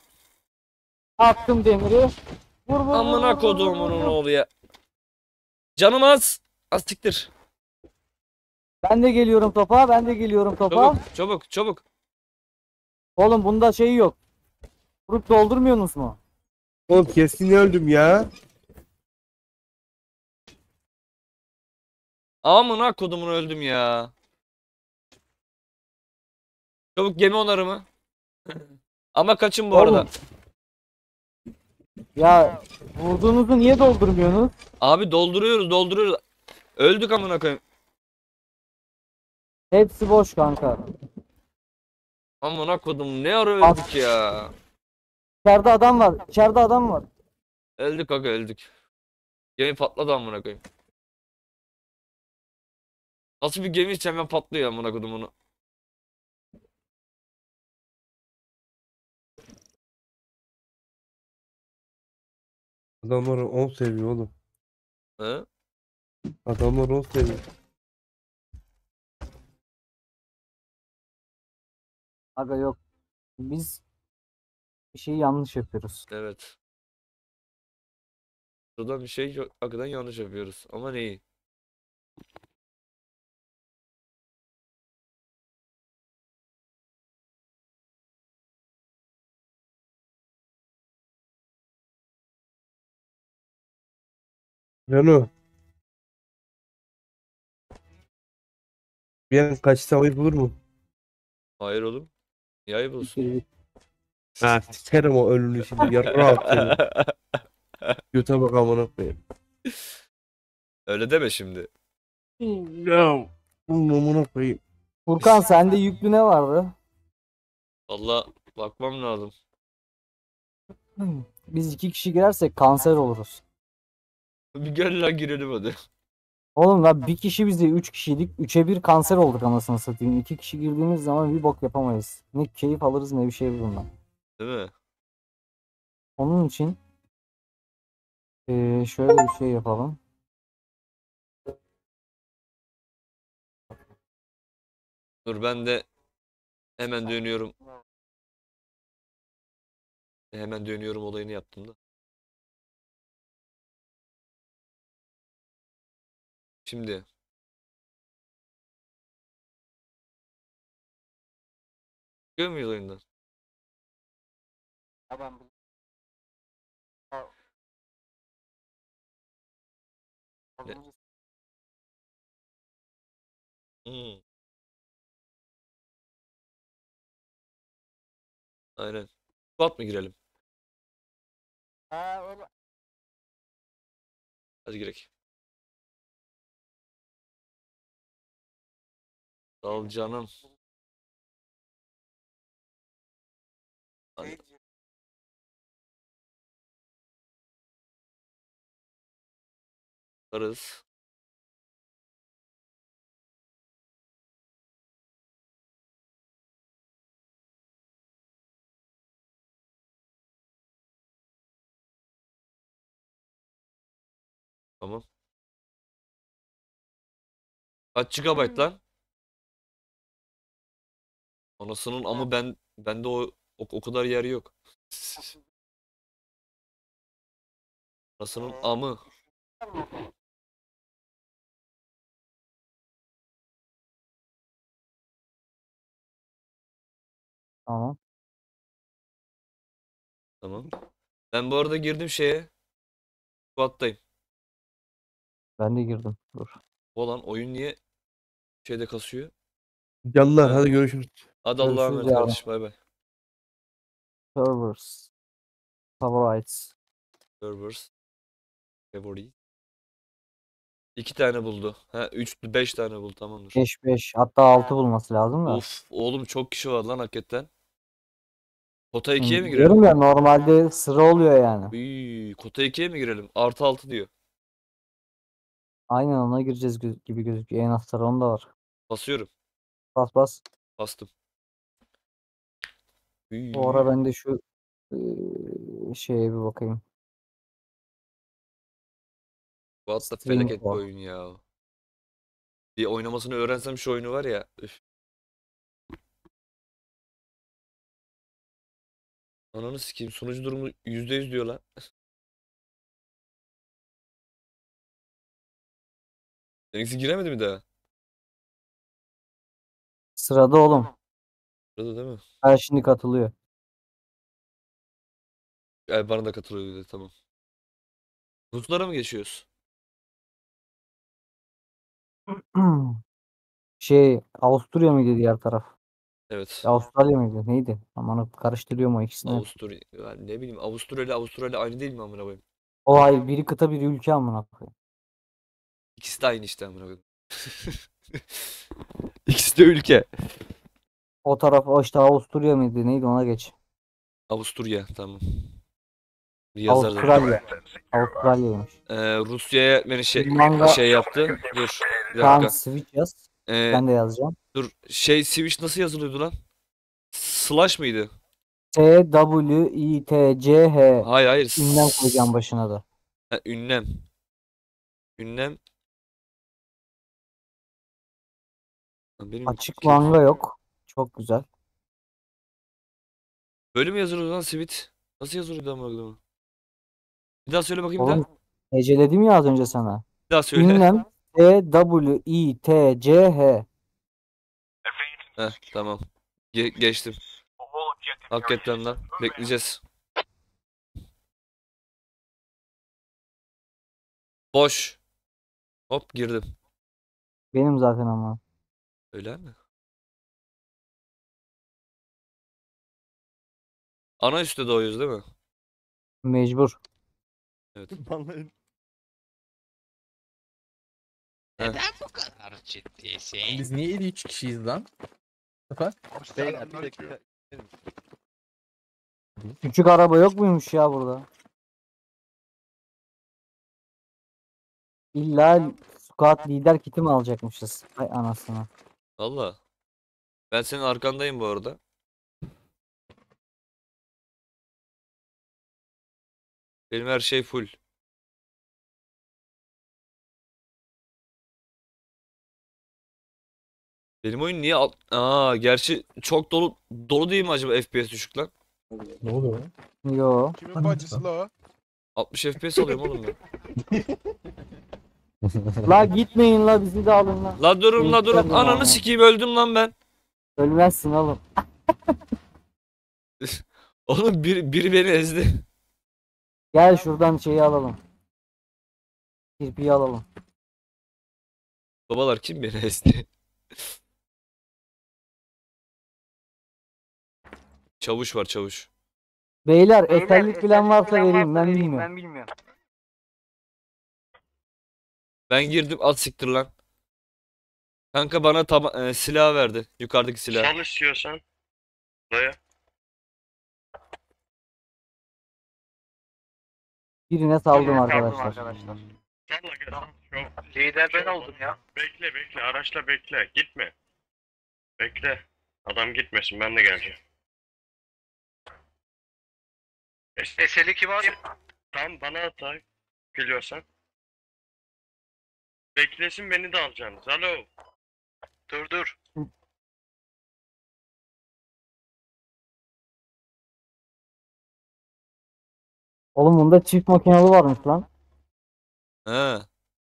Attım demiri. Vur vur vur. Amına vur, vur, koduğumun vur, vur. oğlu ya. Canım az. Az siktir. Ben de geliyorum topa. Ben de geliyorum topa. Çabuk çabuk çabuk. Oğlum bunda şey yok. Vurup doldurmuyorsunuz mu? Oğlum kesin öldüm ya. Amına kodumun öldüm ya. Çabuk gemi onarımı. Ama kaçın bu Oğlum. arada. Ya vurduğunuzu niye doldurmuyorsunuz? Abi dolduruyoruz dolduruyoruz. Öldük amına koyayım. Hepsi boş kanka. Amına kodum ne ara öldük ya. İçeride adam var. İçeride adam var. Öldük aga öldük. Gemi patladı amına koyayım. Nasıl bir gemi ise hemen patlıyor amına kodumunu. Adamlar on seviyor oğlum. He? Adamlar on seviyor. Aga yok. Biz bir şey yanlış yapıyoruz. Evet. Şuradan bir şey yok. Hakikaten yanlış yapıyoruz. Ama neyi? Yano. Bir an kaçsam ayıp olur mu? Hayır oğlum. Niye ayıp olsun? Ha sikerim o ölünü şimdi. Yarra atıyor. Göte bak amına koyayım. Öyle deme şimdi. No. Amına koyayım. Furkan sende yüklü ne vardı? Valla bakmam lazım. Biz iki kişi girersek kanser oluruz. Bir gel lan girelim hadi. Oğlum ya bir kişi biz de üç kişiydik. Üçe bir kanser olduk anasını satayım. İki kişi girdiğimiz zaman bir bok yapamayız. Ne keyif alırız ne bir şey bundan. Değil mi? Onun için eee, şöyle bir şey yapalım. Dur ben de hemen dönüyorum. Hemen dönüyorum olayını yaptım da. Şimdi. Çıkıyor muyuz oyundan? Ne? Hmm, aynen. Squat mı girelim? Hadi girelim. Sağ ol canım. Hadi. Varız. Tamam. Kaç gigabayt lan? Anasının amı ben bende o, o o kadar yer yok. Anasının amı. Tamam. Tamam. Ben bu arada girdim şeye. Squat'tayım. Ben de girdim. Dur. Olan oyun niye şeyde kasıyor? Canlar Ha. hadi görüşürüz. Hadi Allah'a Görüşürüz emanet ya. kardeşim bay bay. Servers. Favorites. Servers. Favori. İki tane buldu. Ha üç, beş tane buldu tamamdır. beş beş hatta altı bulması lazım da. Of oğlum çok kişi var lan hakikaten. Kota Hı, ikiye mi diyorum girelim? ya normalde sıra oluyor yani. Uy, kota ikiye mi girelim? Artı altı diyor. Aynen ona gireceğiz gö- gibi gözüküyor. En az sıra onda var. Basıyorum. Bas bas. Bastım. Üy. O ara ben de şu eee, şeye bir bakayım. Bu hatta Stream felaket bir var. oyun ya. Bir oynamasını öğrensem şu oyunu var ya. Üf. Ananı sikeyim. Sunucu durumu yüzde yüz diyor lan. Seninkisi giremedi mi daha? Sırada oğlum. Burada değil mi? Ha şimdi katılıyor. Yani bana da katılıyor dedi, tamam. Ruslara mı geçiyoruz? Şey Avusturya mıydı diğer taraf? Evet. Avustralya mıydı? Neydi? Aman karıştırıyorum o ikisini. Avusturya. Ya ne bileyim, Avusturya ile Avustralya aynı değil mi amına koyayım? O hayır, biri kıta biri ülke amına koyayım. İkisi de aynı işte amına koyayım. İkisi de ülke. O taraf o işte Avusturya mıydı? Neydi, ona geç. Avusturya, tamam. Bir yazar da. Avustralya. Avustralya'ymış. Ee, Rusya'ya beni şey Manga şey yaptı. Dur. Bir tamam, dakika. switch yaz. Ee, Ben de yazacağım. dur. Şey switch nasıl yazılıyordu lan? Slash mıydı? T W I T C H. Hayır hayır. Ünlem S- koyacağım başına da. Ha, ünlem. Ünlem. Lan benim Açık şey manga yok. Çok güzel. böyle mi yazılıyordu lan switch? Nasıl yazılıyordu amına koyayım? Bir daha söyle bakayım bir daha. Oğlum heceledim ya az önce sana. Bir daha söyle. Ünlem T W I T C H. Heh, tamam. Ge- geçtim. Hakikaten lan. Bekleyeceğiz. Boş. Hop girdim. Benim zaten ama. Öyle mi? Ana üstte doğuyoruz değil mi? Mecbur. Evet. Vallahi Neden bu kadar ciddisin? Biz niye elli üç kişiyiz lan? Sefer? Beyler bir dakika. Küçük araba yok muymuş ya burada? İlla squad lider kiti mi alacakmışız? Hay anasını. Valla. Ben senin arkandayım bu arada. Benim her şey full. Benim oyun niye alt... Aa, gerçi çok dolu dolu değil mi acaba, F P S düşük lan? Ne oluyor lan? Yo. Kimin bacısı la o? altmış F P S alıyorum oğlum ben. La gitmeyin la, bizi de alın la. La durun la durun. Beklerim Ananı ya. sikeyim, öldüm lan ben. Ölmezsin oğlum. Oğlum bir, biri beni ezdi. Gel şuradan şeyi alalım. Kirpiyi alalım. Babalar kim beni ezdi? Çavuş var, çavuş. Beyler eserlik bilen varsa vereyim, ben bilmiyorum. Ben girdim, at siktir lan. Kanka bana taba e, silah verdi. Yukarıdaki silah. Sal istiyorsan. Daya. Birine saldım arkadaşlar. Salla gel. Çok. Lider ben oldum ya. Bekle bekle. Araçla bekle. Gitme. Bekle. Adam gitmesin. Ben de geleceğim. Eseli kim var? Tam bana at. Gülüyorsan. Beklesin, beni de alacaksınız. Alo. Dur dur. Oğlum bunda çift makinalı varmış lan. Ha.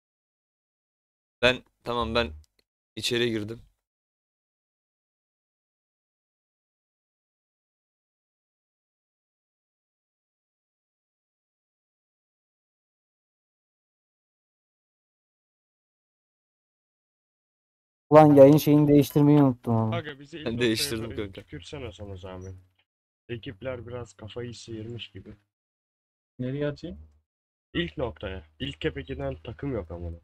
Ben tamam, ben içeri girdim. Ulan yayın şeyini değiştirmeyi unuttum ama. Aga bize ilk Ben noktaya değiştirdim doğru kanka. tükürsene sana zahmet. Ekipler biraz kafayı sıyırmış gibi. Nereye atayım? İlk noktaya. İlk kepekiden takım yok ama.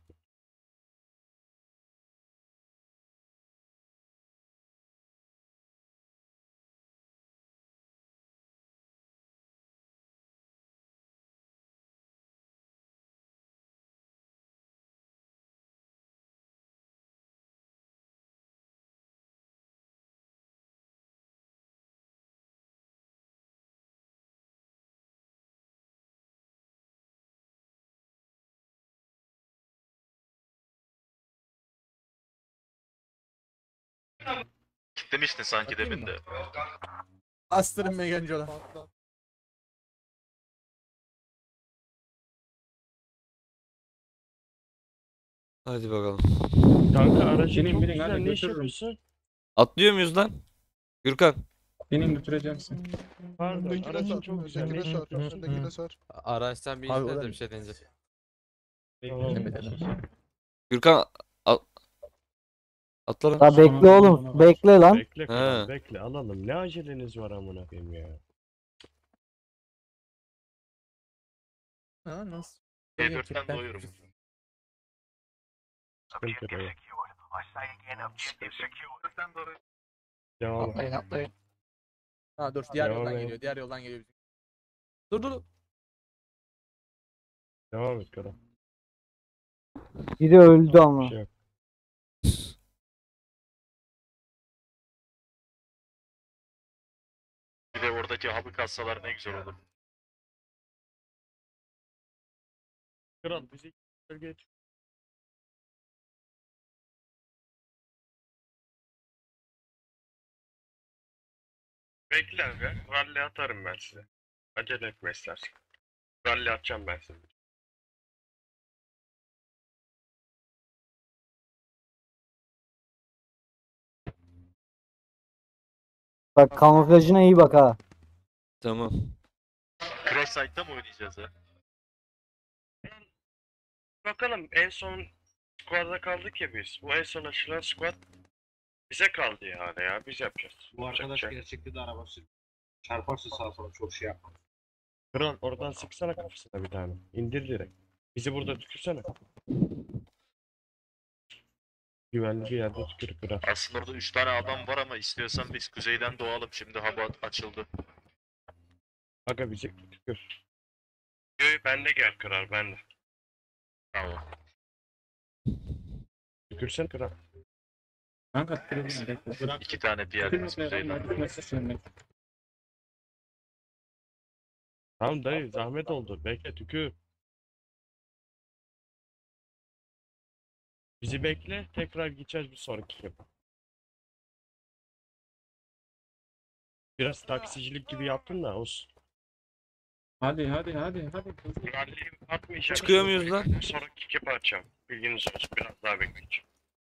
Kitlemiştin sanki Atayım demin mı? de. Astırın megancola. Hadi bakalım. Kanka aracı Binin, çok binin, güzel hadi ne iş götürürüm. yapıyorsun? Atlıyor muyuz lan? Gürkan. Benim götüreceğim seni. Pardon Öndekine aracın sar. çok güzel ne Öndekine iş sar. yapıyorsun? Öndekine sar. Araçtan bir Abi, izle o da de ne? bir şey deyince. Tamam. Gürkan a- atla lan. La bekle oğlum. Bekle lan. Bekle kral He. bekle alalım. Ne aceleniz var amına koyayım ya. Ha nasıl? E dörtten doyuyorum. Sıkıntı yok. Devam et. Atlayın atlayın. Ha dur diğer Devam yoldan et. geliyor. Diğer yoldan geliyor. Dur dur. Devam et kral. Biri öldü ama. Bir şey yok. Bir de oradaki hapı kassalar ne güzel olur. Kral bizi bölgeye çık. Bekle be. Rally atarım ben size. Acele etme istersen. Rally atacağım ben size. Bak kamuflajına iyi bak ha. Tamam. Crash Site'da mı oynayacağız ha? Bakalım en son squad'da kaldık ya biz. Bu en son açılan squad bize kaldı yani ya. Biz yapacağız. Bu arkadaş Yapacak. gerçekten de araba sürüyor. Çarparsa sağa sola çok şey yapmaz. Kral oradan sıksana kafasına bir tane. İndir direkt. Bizi burada tükürsene. Güvenli bir yerde tükür kral. Aslında orada üç tane adam var ama istiyorsan biz kuzeyden doğalım. Şimdi hava açıldı. Aga bizi tükür. Yo, ben de gel kral ben de. Tamam. Tükürsen kral. Kanka tırılsın bekle. Bırak. İki tane piyademiz kuzeyden. Tamam dayı zahmet oldu. Bekle tükür. Bizi bekle. Tekrar gideceğiz bir sonraki gibi. Biraz taksicilik gibi yaptın da olsun. Hadi hadi hadi hadi. Rally'yi atmayacağım. Çıkıyor muyuz lan? Bir sonraki kepi açacağım. Bilginiz olsun. Biraz daha bekleyeceğim.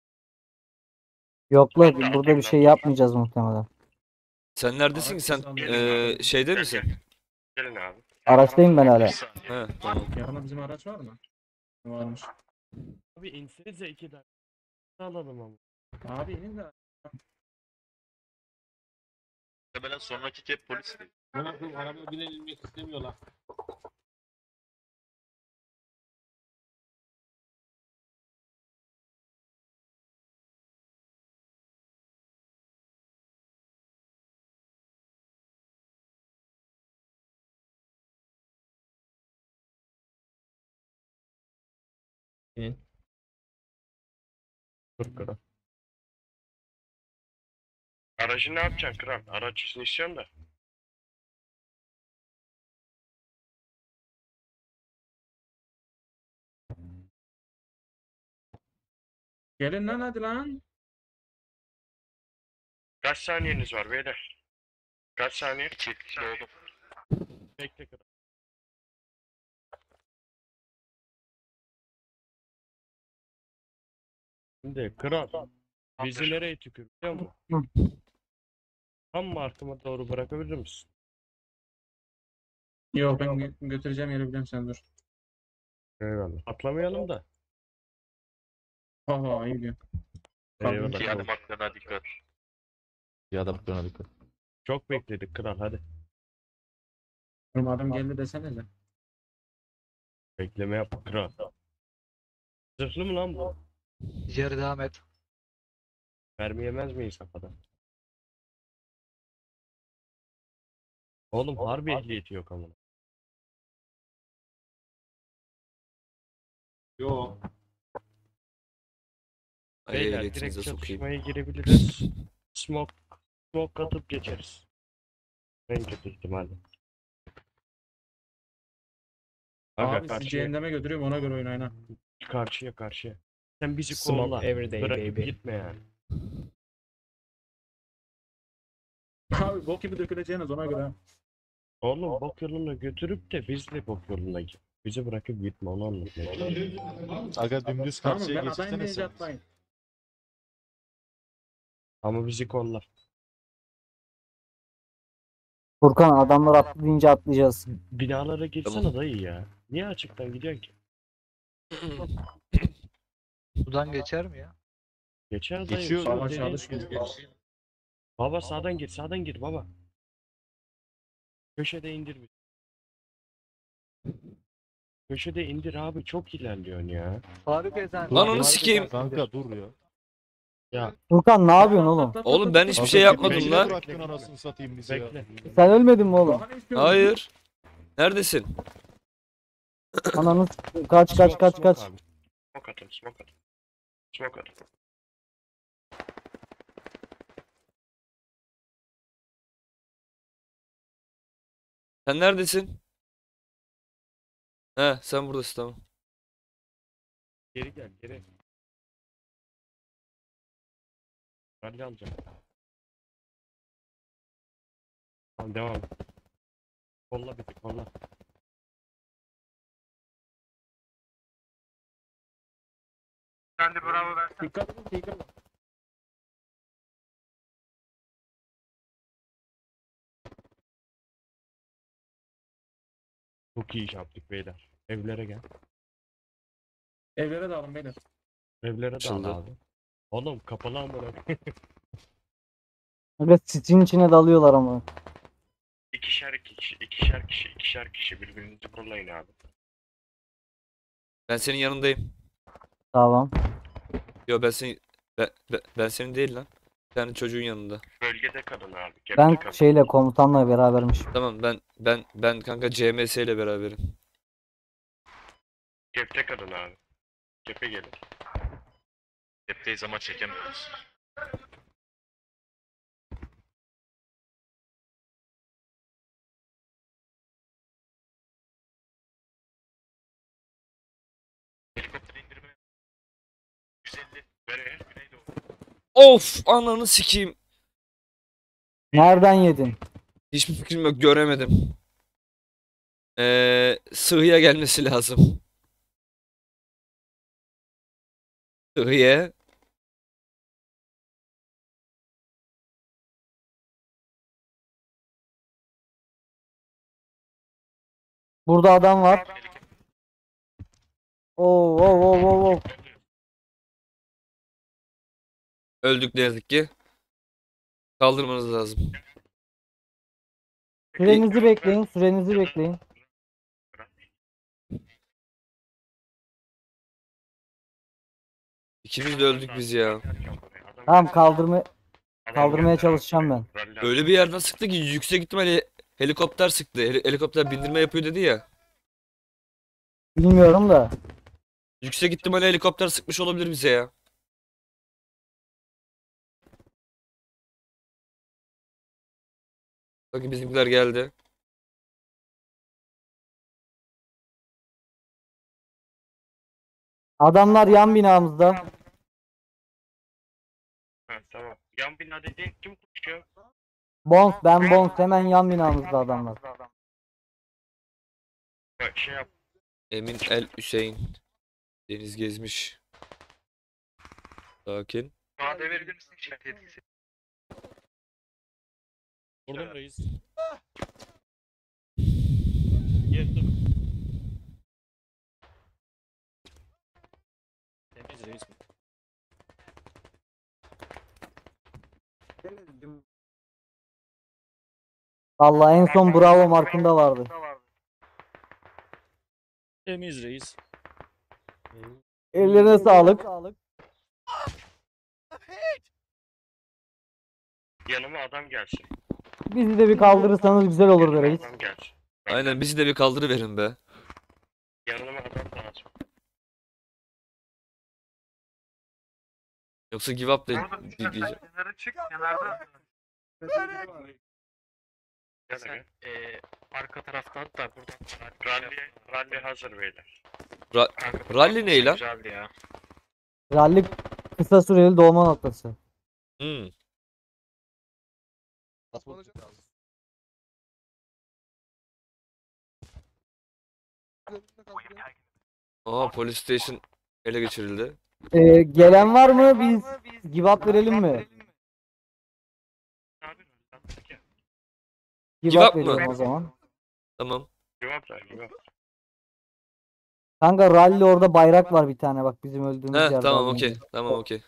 Yok lan burada bir şey yapmayacağız muhtemelen. Sen neredesin ki sen eee, şeyde misin? Gelin abi. Araçtayım ben hala. Bir saniye. He tamam. Yanında bizim araç var mı? Varmış. Abi insenize iki dakika. Alalım ama. Abi inin de. Muhtemelen sonraki kep polis değil. Bana koyayım arabaya binilmek istemiyorlar. Dur kral. Aracı ne yapacaksın kral? Araç izni istiyorum da. Gelin lan hadi lan. Kaç saniyeniz var beyler? Kaç saniye? İki. Doğdum. Bekle kral. Şimdi kral. Bizi nereye tükür biliyor musun? Tam markıma doğru bırakabilir misin? Yok ben gö- götüreceğim yeri biliyorum sen dur. Eyvallah. Atlamayalım da. Oho iyi diyor. Eyvallah. İki adım aklına dikkat. Bir adam aklına dikkat. Çok bekledik kral hadi. Benim adam geldi desene de. Bekleme yap kral. Zırhlı mı lan bu? Geri devam et. Mermi yemez miyiz kafadan? Oğlum harbi ehliyeti yok ama. Yo. Ay Beyler ehliyetinize direkt sokayım. çatışmaya girebiliriz. Smoke, smoke atıp geçeriz. En kötü ihtimalle. Aga Abi sizi karşıya, cehenneme götürüyorum ona göre oynayın ha. karşıya karşıya. Sen bizi Smoke kolla. every day, Bırakıp baby. gitme yani. Abi bok gibi döküleceğiniz ona göre. ha. Oğlum bok yoluna götürüp de biz de bok yoluna git. Bizi bırakıp gitme onu anlatmaya çalışıyorum. Aga dümdüz Tamam karşıya ben adayım geçsene deyince sen. atlayın. Ama bizi kollar. Furkan adamlar atlı deyince atlayacağız. Binalara girsene Tamam. dayı ya. Niye açıktan gidiyorsun ki? Sudan geçer mi ya? Geçer dayı. Geçiyor. Sonra Savaş nereye alış gidiyor? geç. Baba sağdan gir sağdan gir baba. Köşede indir bir. Köşede indir abi çok ilerliyorsun ya. Faruk Ezen. Lan onu sikeyim. Kanka dur ya. Ya Furkan ne yapıyorsun oğlum? Oğlum ben hiçbir Kanka şey yapmadım gitmeyi la. bıraktın anasını satayım bizi ya. bekle. Sen ölmedin mi oğlum? Hayır. Neredesin? Ananı s- kaç kaç kaç kaç. Smoke atın smoke atın. Smoke atın. Sen neredesin? He, sen buradasın tamam. Geri gel geri. Rally alacağım. Tamam devam. Kolla bizi kolla. Sen de bravo versen. Dikkat edin dikkat edin. Çok iyi iş yaptık beyler. Evlere gel. Evlere dağılın beyler. Evlere dağıl Açıldı. abi. Oğlum kapalı amına. Aga sitin içine dalıyorlar ama. İkişer kişi, ikişer kişi, ikişer kişi birbirinizi kollayın abi. Ben senin yanındayım. Tamam. Yo ben senin ben, ben, ben senin değil lan. Bir tane çocuğun yanında. Bölgede kalın abi. Cepte Ben kalın. şeyle komutanla berabermişim. Tamam ben ben ben kanka C M S ile beraberim. Cepte kalın abi. Cephe gelin. Cepteyiz ama çekemiyoruz. Helikopter indirme. yüz elli. Nereye? Güneydoğu. Of ananı sikeyim. Nereden yedin? Hiçbir fikrim yok göremedim. Ee, sığıya gelmesi lazım. Sığıya. Burada adam var. Oo oo oo oo oo. Öldük ne yazık ki. Kaldırmanız lazım. Sürenizi bekleyin, sürenizi bekleyin. İkimiz de öldük biz ya. Tamam kaldırma kaldırmaya çalışacağım ben. Öyle bir yerden sıktı ki yüksek ihtimalle helikopter sıktı. Heli- helikopter bindirme yapıyor dedi ya. Bilmiyorum da. Yüksek ihtimalle helikopter sıkmış olabilir bize ya. Bakın bizimkiler geldi. Adamlar yan binamızda. Ha, tamam. Yan bina dediğin kim konuşuyor? Bones, ben Bones hemen yan binamızda adamlar. Bak şey yap. Emin El Hüseyin. Deniz gezmiş. Sakin. Vade verebilir misin işaret yetkisi? Vurdum reis. Temiz reis. Vallahi en son Bravo markında vardı. Temiz reis. Ellerine sağlık. Yanıma adam gelsin. Bizi de bir kaldırırsanız güzel olur be reis. Adam gelsin. Aynen bizi de bir kaldırıverin be. Yanıma adam lazım. Yoksa give up da Orada di- düşen diyeceğim. kenara çık. Kenarda. Gel Sen aga. eee arka taraftan da buradan Rally, rally hazır beyler. Ra- Rally ne lan? Güzel ya. Rally kısa süreli doğma noktası. Hmm. Aa, police station ele geçirildi. Ee, gelen var mı? Biz give up verelim mi? Abi, Give Give up up mı? verelim o zaman. Tamam. cevap ver, cevap. Kanka rally orada bayrak var bir tane bak bizim öldüğümüz Heh, yerde. tamam az okey. önce. Tamam okey.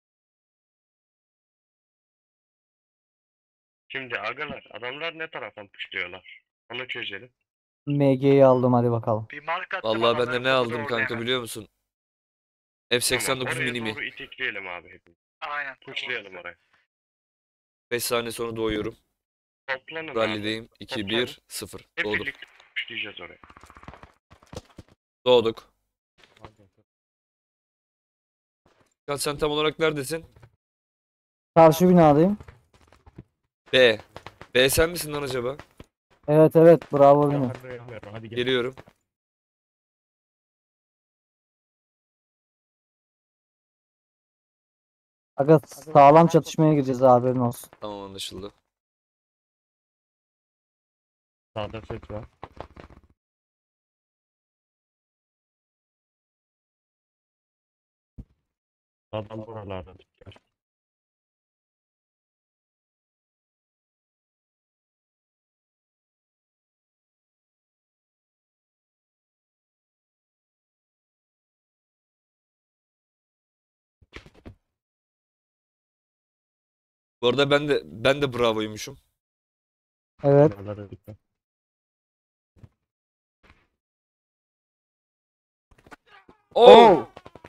Şimdi agalar, adamlar ne taraftan puşluyorlar? Onu çözelim. M G'yi aldım hadi bakalım. Bir mark attım Vallahi ben adamların de ne kodu aldım orada kanka hemen. biliyor musun? F seksen dokuz Tamam, oraya mini mi? doğru itekleyelim abi hepimiz. Aynen. Puşlayalım oraya. beş saniye sonra doğuyorum. Toplanın abi. Rally'deyim. iki, Toplanın. bir, sıfır. Hep Doğdum. birlikte puşlayacağız oraya. Doğduk. Ya sen tam olarak neredesin? Karşı binadayım. B. B sen misin lan acaba? Evet evet bravo benim. Hadi gel. Geliyorum. Aga sağlam çatışmaya gireceğiz haberin olsun. Tamam anlaşıldı. Sağda set var. Adam buralarda dikkat. Bu arada ben de ben de bravoymuşum. Evet. Buralarda dikkat. Oo!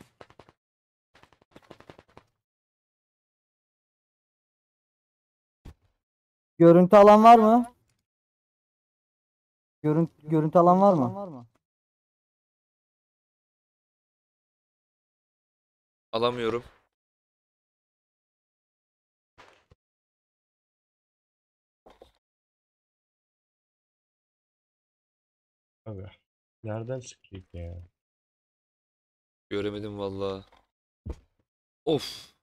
Görüntü alan var mı? Görüntü, görüntü alan var mı? Alamıyorum. Abi. Nereden sıktık ya? Göremedim vallahi. Of.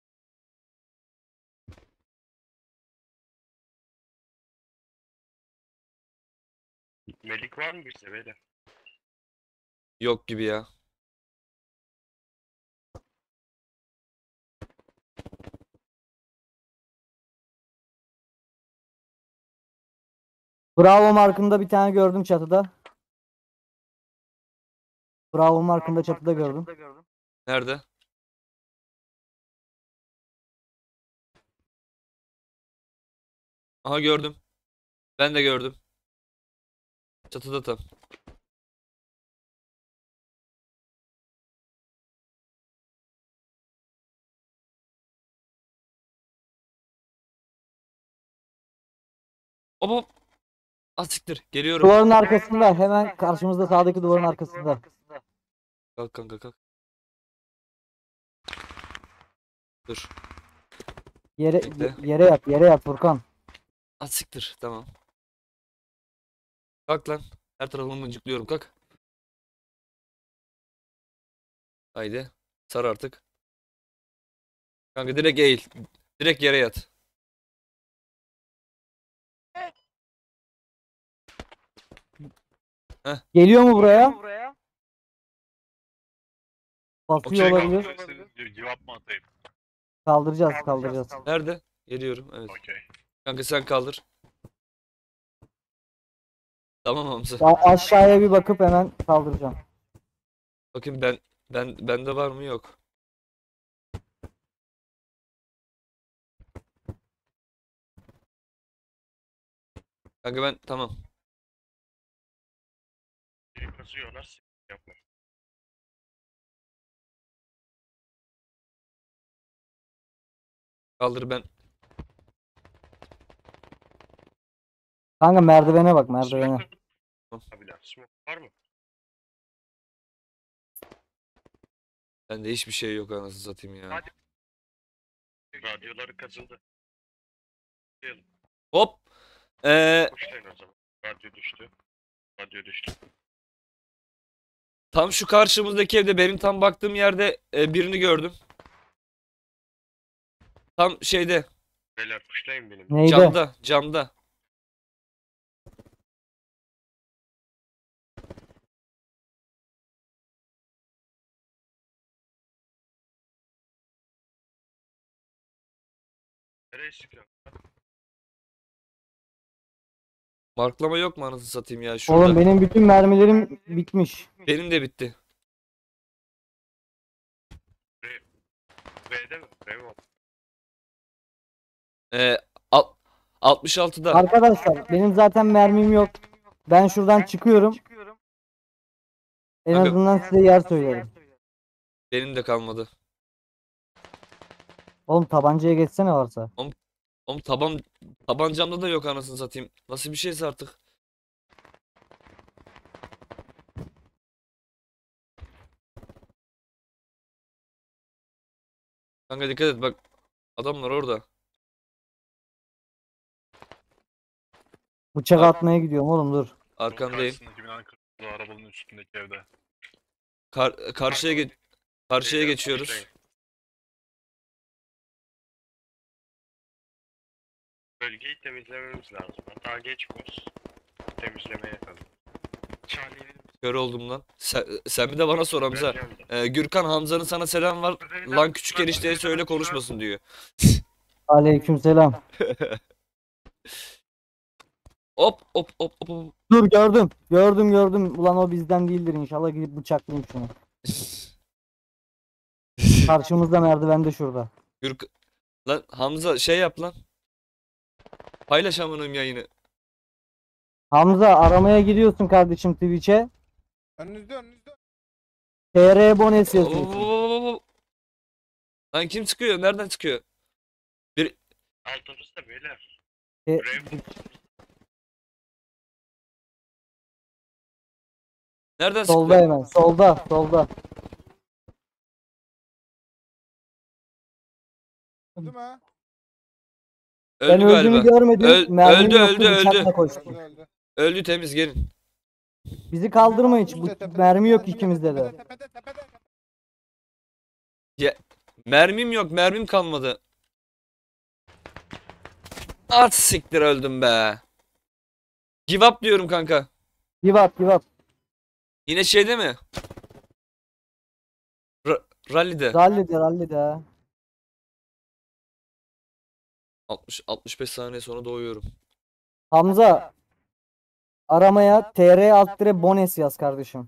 Melik var mı bizde beyler? Yok gibi ya. Bravo markında bir tane gördüm çatıda. Bravo markında çatıda gördüm. Nerede? Aha gördüm. Ben de gördüm. Çatıda tam. Hop hop. Ah siktir. Geliyorum. Duvarın arkasında hemen karşımızda sağdaki duvarın arkasında. Kalk kanka kalk. Dur. Yere Bekle. yere yat yere yat Furkan. Ah siktir. Tamam. Kalk lan. Her tarafımı mıncıklıyorum. Kalk. Haydi. Sar artık. Kanka direkt eğil. Direkt yere yat. Geliyor mu buraya? Basıyor Okey, olabilir. cevap mı atayım? Kaldıracağız kaldıracağız. Nerede? Geliyorum. Evet. Okey. Kanka sen kaldır. Tamam Hamza. A- aşağıya bir bakıp hemen kaldıracağım. Bakayım ben ben bende var mı yok. Kanka ben tamam. Kazıyorlar, sıkıntı yapma. Kaldır ben. Kanka merdivene bak merdivene. Abiler, smoke var mı? Bende hiçbir şey yok anasını satayım ya. Hadi. Radyoları kazındı. Hop. Ee, Kuşlayın o zaman. Radyo düştü. Radyo düştü. tam şu karşımızdaki evde benim tam baktığım yerde e, birini gördüm. Tam şeyde Beyler puşlayın benim. Neydi? Camda, camda. Nereye sıkıyor? Marklama yok mu anasını satayım ya şurada. Oğlum benim bütün mermilerim bitmiş. Benim de bitti. B'de mi? B mi? Ee, al- altmış altıda. Arkadaşlar benim zaten mermim yok. Ben şuradan çıkıyorum. En Kanka- azından size yer söylerim. Benim de kalmadı. Oğlum tabancaya geçsene varsa. Oğlum taban tabancamda da yok anasını satayım. Nasıl bir şeyse artık. Kanka dikkat et bak. Adamlar orada. Bıçak Ar- atmaya gidiyorum oğlum dur. Arkandayım. Karşısındaki binanın kırmızı arabanın üstündeki evde. Kar- karşıya geç karşıya Beyler, geçiyoruz. puşlayın. Bölgeyi temizlememiz lazım. Daha geçmiyoruz. Temizlemeye kalın. Charlie'yi verir misin? Kör oldum lan. Sen, sen bir de bana sor Hamza. Vereceğim de. Ee, Gürkan Hamza'nın sana selam var. Kuzeyden- Lan küçük bak, enişteye kuzeyden söyle atışlar. konuşmasın diyor. Aleykümselam. Hop hop hop hop. hop. Dur gördüm. Gördüm gördüm. Ulan o bizden değildir inşallah gidip bıçaklayayım şunu. Karşımızda merdivende şurada. Gürk lan Hamza şey yap lan. Paylaş amınım yayını. Hamza aramaya gidiyorsun kardeşim Twitch'e. Önünüzde önünüzde. T R abones yazıyorsun. Oo. Lan kim çıkıyor? Nereden çıkıyor? Altımızda beyler. E, Rev. Nereden solda çıkıyor? hemen. Solda. Solda. Değil mi? Ben Öldü öldüğünü galiba. görmedim. Öl- Mermim öldü, yoktu, öldü, bıçakla öldü. koştum. Öldü. Öldü temiz gelin. Bizi kaldırma hiç. Bu Tepede, tepede, mermi yok tepede, ikimizde de. tepede, tepede, tepede. Mermim yok, mermim kalmadı. At siktir öldüm be. Give up diyorum kanka. Give up give up. Yine şeyde mi? R Rally'de. Rallide rallide ha. altmış altmış beş saniye sonra doğuyorum. Hamza. Aramaya T R alt dire bones yaz kardeşim.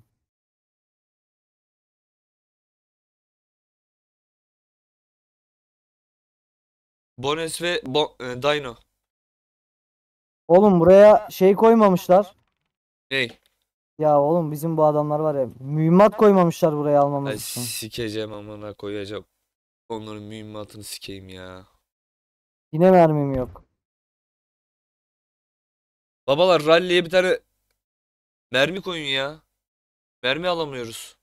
Bones ve Bo e, Dino. Oğlum buraya şey koymamışlar. Ney? Ya oğlum bizim bu adamlar var ya. Mühimmat koymamışlar buraya almamız Ay için. sikeceğim amına koyacağım. Onların mühimmatını sikeyim ya. Yine mermim yok. Babalar rally'ye bir tane mermi koyun ya. Mermi alamıyoruz.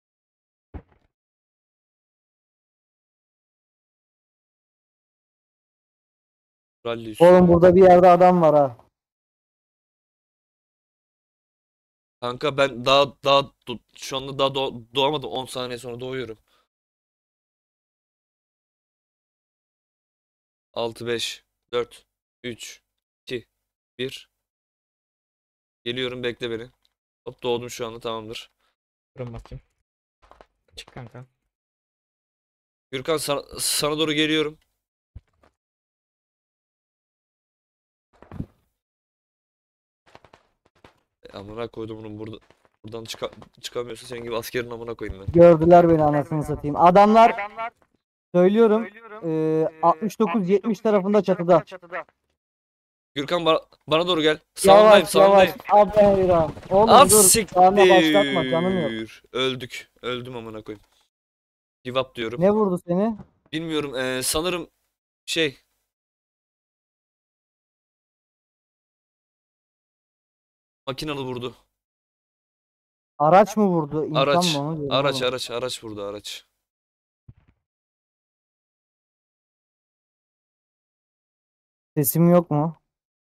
Rally üstü. Oğlum burada bir yerde adam var ha. Kanka ben daha daha do- şu anda daha doğ- doğamadım. on saniye sonra doğuyorum. altı beş dört üç iki bir. Geliyorum bekle beni. Hop doğdum şu anda tamamdır. Durun bakayım. Çık kanka. Gürkan sana, sana doğru geliyorum. E, amına koydum bunu burada. Buradan çıka çıkamıyorsa senin gibi askerin amına koyayım ben. Gördüler beni anasını satayım. Adamlar söylüyorum eee, altmış dokuz yetmiş tarafında çatıda. Gürkan bana, bana doğru gel. Sağındayım Yavaş yavaş. sağındayım. Aferin. Oğlum Az dur. Sağına başlatma canım yok. siktir. Öldük. Öldüm amına koyayım. Give up diyorum. Ne vurdu seni? Bilmiyorum. eee, sanırım şey. Makinalı vurdu. Araç mı vurdu? İnsan Araç. mı onu diyorum Araç oğlum. araç araç vurdu araç. Sesim yok mu?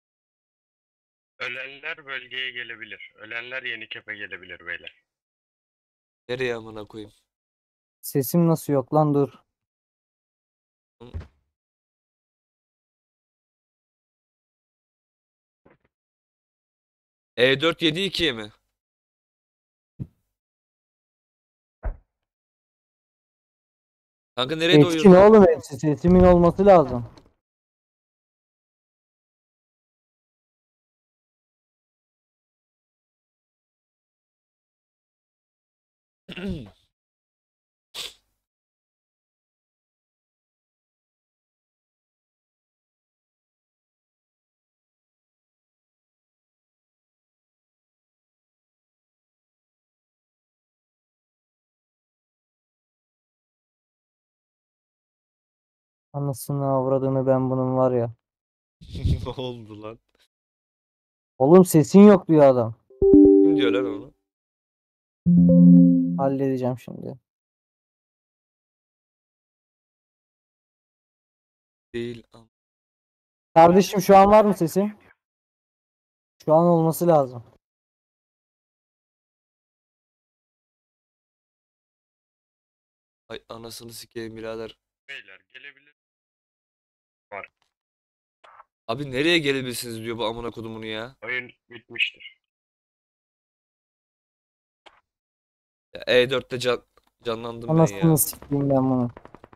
Ölenler bölgeye gelebilir. Ölenler Yenikep'e gelebilir beyler. Nereye amına koyayım? Sesim nasıl yok lan dur. E dört yedi ikiye mi? Kanka nereye Etkin doyuyorsun? oğlum hepsi. Sesimin olması lazım. Anasını avradını ben bunun var ya. Ne oldu lan? Oğlum sesin yok diyor adam. Kim diyor lan onu? Halledeceğim şimdi. Değil. am- Kardeşim şu an var mı sesin? Şu an olması lazım. Ay anasını sikeyim birader. Beyler gelebilir. Abi nereye gelebilirsiniz diyor bu amına kodumunu ya. Oyun bitmiştir. Ya E dörtte can, canlandım ben ya. Anasını sikeyim ben bunu.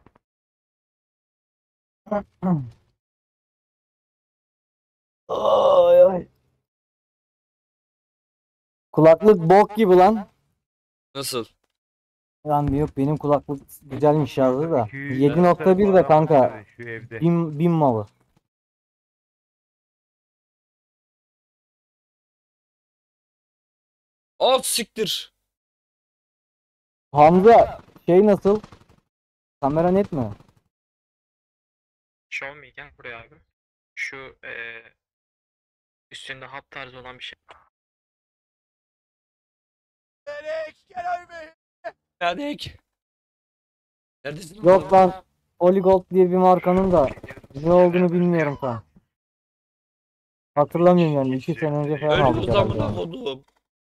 Ay ay. Kulaklık bok gibi lan. Nasıl? Lan yok benim kulaklık güzelmiş yazdı da. yedi nokta bir de kanka. Şu evde. Bin, bin malı. Alt siktir. Hamza şey nasıl? Kamera net mi? Xiaomi gel buraya abi. Şu eee üstünde hap tarzı olan bir şey. Geldik. Neredesin oğlum? Yok lan. Oligold diye bir markanın da ne olduğunu bilmiyorum tam. Hatırlamıyorum yani iki sene önce falan Öyle aldık o herhalde. zamana yani. kodum.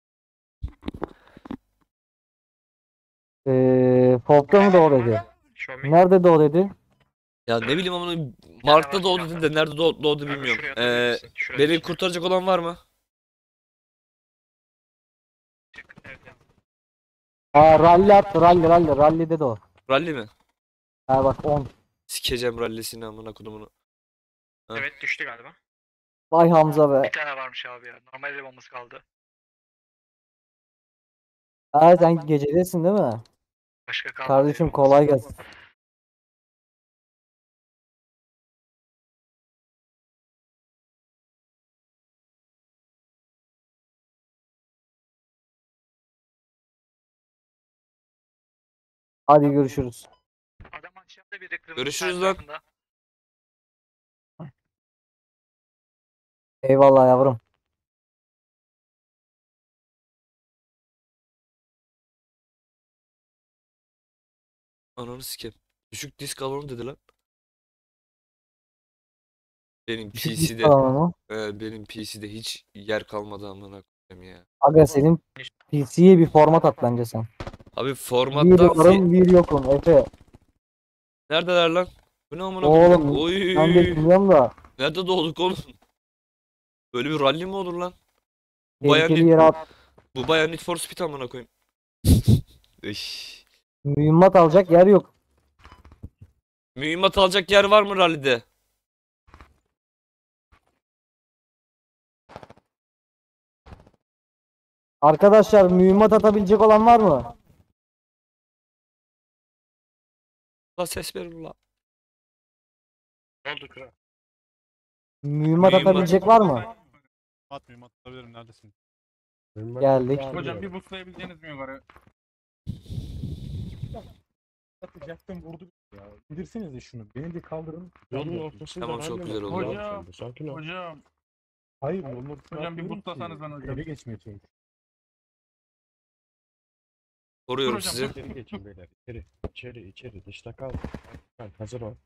Eee Pop'ta mı doğru dedi? Xiaomi. Nerede doğru dedi? Ya ne bileyim ama Mart'ta doğdu dedi de nerede doğdu, doğdu Abi bilmiyorum. şuraya atabilir Ee, misin? Şuraya beni atacağım. kurtaracak olan var mı? Evde. Aa rally attı rally rally rally'de de o. Rally mi? Ha bak on. Sikeceğim rallisini amına kodumunu. Ha. Evet düştü galiba. Vay Hamza be. Bir tane varmış abi ya. Normal el bombası kaldı. Ha sen gecedesin değil mi? Başka kalmadı. Kardeşim el bombası. kolay gelsin. Hadi görüşürüz. Adam aşağıda bir de kırmızı Görüşürüz sahil lan. tarafında. Eyvallah yavrum. Ananı sikeyim. Düşük disk alalım dedi lan. Benim Düşük P disk C'de alalım mı? e, benim P C'de hiç yer kalmadı amına koyayım ya. Aga senin P C'ye bir format at bence sen. Abi Bir formattan varım bir yokum Efe. neredeler lan? Bu ne amına Oğlum, koyayım? Oy. Ben de bilmiyorum da Nerede doğduk oğlum? Böyle bir rally mi olur lan? Bu bayağı tehlikeli Need, yere at. bu bayağı Need for Speed amına koyayım. Üş. Mühimmat alacak yer yok. Mühimmat alacak yer var mı rally'de? Arkadaşlar mühimmat atabilecek olan var mı? La ses verin la. Ne oldu kral? Mühimmat Mühimmat- atabilecek var mı? Atmayayım atabilirim neredesin? Geldik. Hocam bir buslayabileceğiniz mi yukarı? Atacaktım vurdu ya. Bilirsiniz de şunu. Beni de kaldırın. Yolun ortasında Tamam, çok rally güzel var. oldu. Hocam, Hocam, sen de sakin ol. Hocam. Hayır yolun ortasına Hocam bir atmıyorum buslasanız ki. lan hocam. Eve geçmeye çalışıyorum. Koruyorum Dur hocam, sizi. İçeri geçin beyler. İçeri. İçeri içeri. Dışta kal. Kal, hazır ol.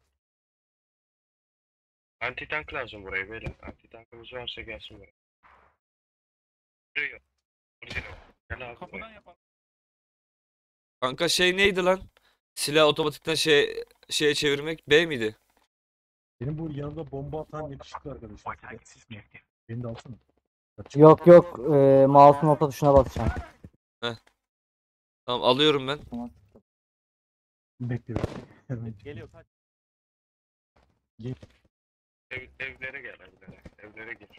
Anti tank lazım buraya beyler. Anti tankımız varsa gelsin buraya. Duruyor. Duruyor. Gel abi buraya. Kapıdan yapalım. Kanka şey neydi lan? Silah otomatikten şey şeye çevirmek B miydi? Benim bu yanında bomba atan yakışıklı arkadaşım. Beni de alsana. Yok yok, e, mouse'un orta tuşuna basacağım. Tamam alıyorum ben. Bekle bekle. Geliyor kaç. Ev, evlere gel evlere. Evlere gir.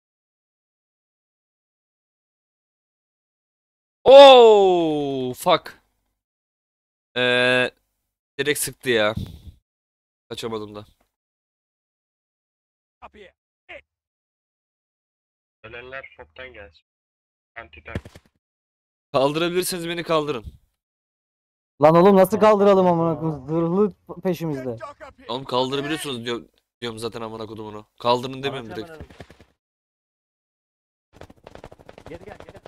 Oo, fuck. Ee, direkt sıktı ya. Kaçamadım da. Ölenler toptan gelsin. Antiden. Kaldırabilirseniz beni kaldırın. Lan oğlum nasıl kaldıralım amına koyayım? Zırhlı peşimizde. Oğlum kaldırabiliyorsunuz diyorum, diyorum zaten amına kodumunu. Kaldırın demiyorum direkt. Geri gel geri.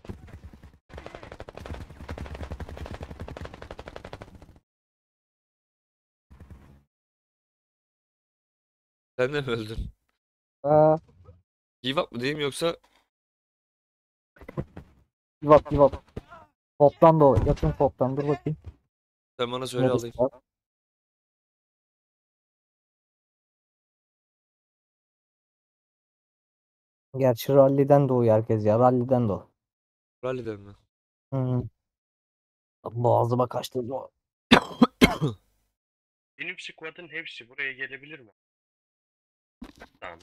Sen de mi öldün? Ha, Give up mı diyeyim yoksa give up give up. Toptan da yakın toptan, dur bakayım. sen bana söyle alayım. Neresi var? Gerçi rally'den doğuyor herkes ya. Rally'den doğu. Rally'den mi? Hı. Boğazıma kaçtı o. Benim squad'ın hepsi buraya gelebilir mi? Tamam.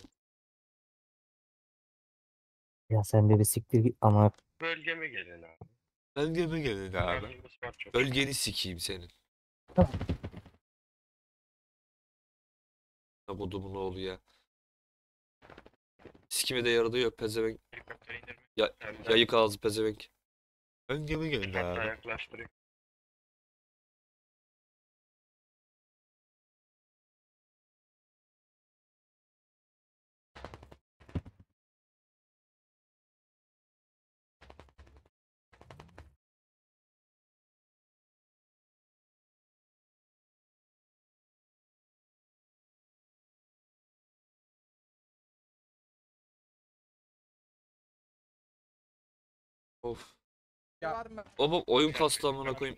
Ya sen de bir siktir git ama. Bölgeme gelin abi. Bölgeme gelin abi. Yardımımız var çok. Bölgeni sikeyim senin. Ne kodumun oğlu ya. Sikime de yaradı yok pezevenk. Helikopter indirme. Ya, Hem de yayık ağzı pezevenk. Bölgeme bir gelin hatta abi. yaklaştırayım. Of. Baba oyun kastı amına koyayım.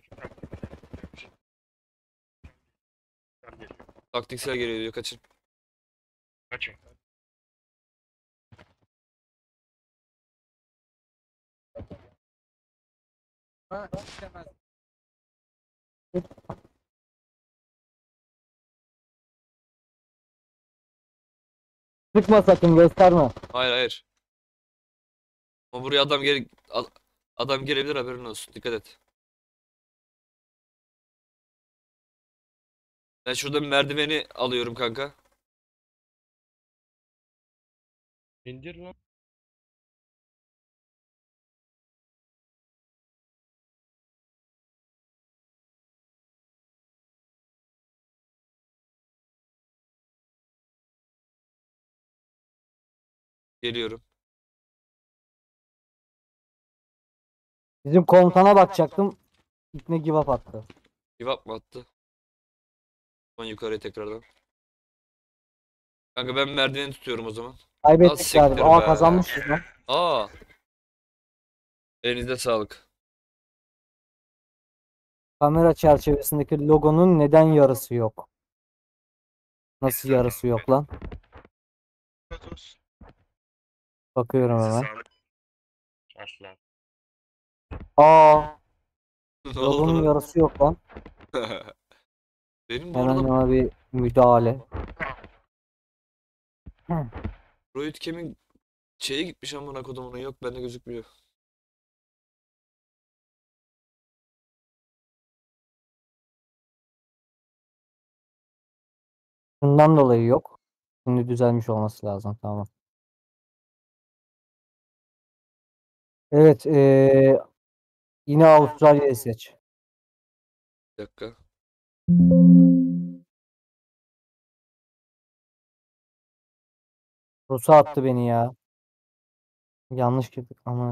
Taktiksel geliyor diyor kaçın. Kaçın. Sıkma sakın, gösterme. Hayır hayır. Ama buraya adam gel ad- adam gelebilir haberin olsun. Dikkat et. Ben şurada bir merdiveni alıyorum kanka. İndir lan. Geliyorum. Bizim komutana bakacaktım. İpne give up attı. Give up mı attı? Son yukarıya tekrardan. Kanka ben merdiveni tutuyorum o zaman. Kaybettik siktir galiba. Aa, be. kazanmışız lan. Aa. Elinizde sağlık. Kamera çerçevesindeki logonun neden yarısı yok? Nasıl yarısı yok lan? Bakıyorum hemen. Sağlık. Asla. Aa, Ne oldu logonun lan? yarısı yok lan. Benim bu Hemen arada ona bir müdahale. Royut Kem'in şeye gitmiş amına kodumunun yok bende gözükmüyor. Bundan dolayı yok. Şimdi düzelmiş olması lazım. Tamam. Evet. Ee, yine Avustralya'yı seç. Bir dakika. Rus'a attı beni ya. Yanlış girdik ama.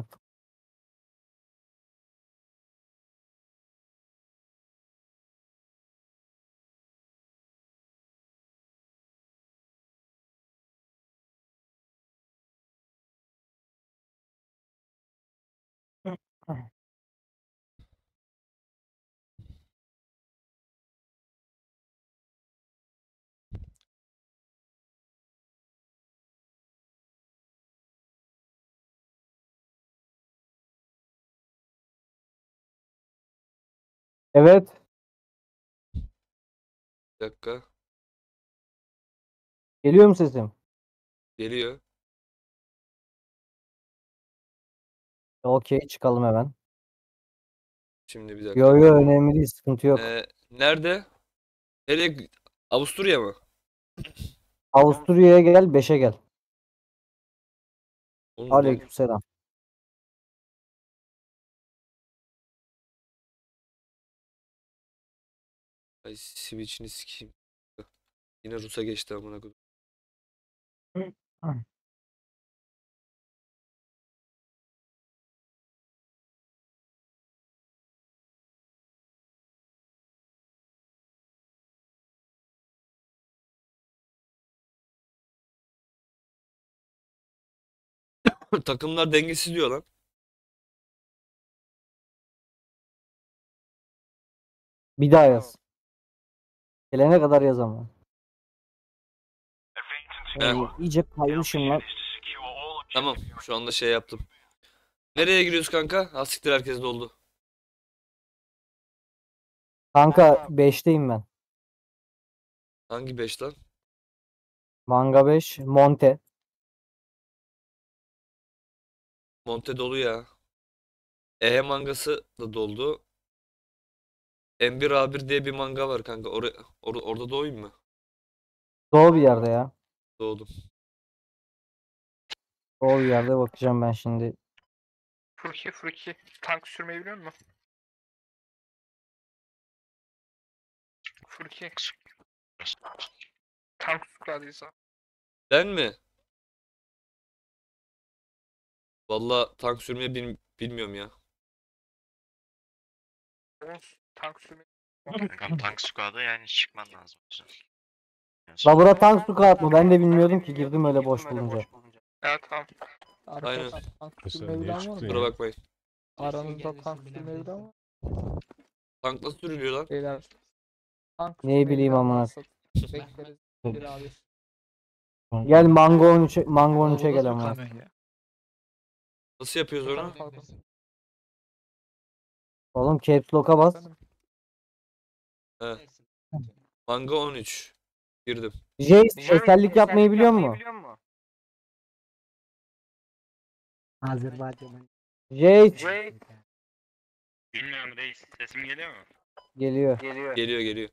Evet. Bir dakika. Geliyor mu sesim? Geliyor. Okey, çıkalım hemen. Şimdi bir dakika. Yo yo, önemli değil, sıkıntı yok. Ee, nerede? Nereye? Avusturya mı? Avusturya'ya gel, beşe gel. Oğlum lan, Aleykümselam. ay switch'ini sikeyim. Yine Rus'a geçti amına koyayım. Takımlar dengesiz diyor lan. Bir daha yaz. Gelene kadar yaz ama. He. Oy, iyice kaymışım lan. Tamam, şu anda şey yaptım. Nereye giriyoruz kanka? Ha siktir, herkes doldu. Kanka beşteyim ben. Hangi beş lan? Manga beş, Monte. Monte dolu ya. Ehe mangası da doldu. M bir A bir diye bir manga var kanka. Oraya, or- orada doğayım mı? Doğu bir yerde ya. Doğdum. Doğu bir yerde bakacağım ben şimdi. Furki Furki tank sürmeyi biliyor musun? Furki. Tank squad'ıysa. Ben mi? Vallahi tank sürmeyi bil- bilmiyorum ya. Olsun. Tank sürmeyi. Kankam tank squad'a yani çıkman lazım. o yüzden. Yani Labora tank squad mı? Ben de bilmiyordum ki, girdim öyle boş bulunca. Evet tamam. Aynen. Tank Sen sürmeyi niye bilen var çıktın mı? Kusura bakmayın. Aranızda tank sürmeyi bilen var mı? Tank nasıl sürülüyor lan? Beyler. Tank Neyi sürmeyi bileyim bilen amına. varsa bekleriz. Bir abi. Gel Mango on üçe, Mango on üçe gel ama. Nasıl yapıyoruz onu? Oğlum caps lock'a bas. He. Manga on üç. Girdim. Jace özellik yapmayı biliyor musun? Azerbaycan. Jace Bilmiyorum reis. Sesim geliyor mu? geliyor. Geliyor geliyor.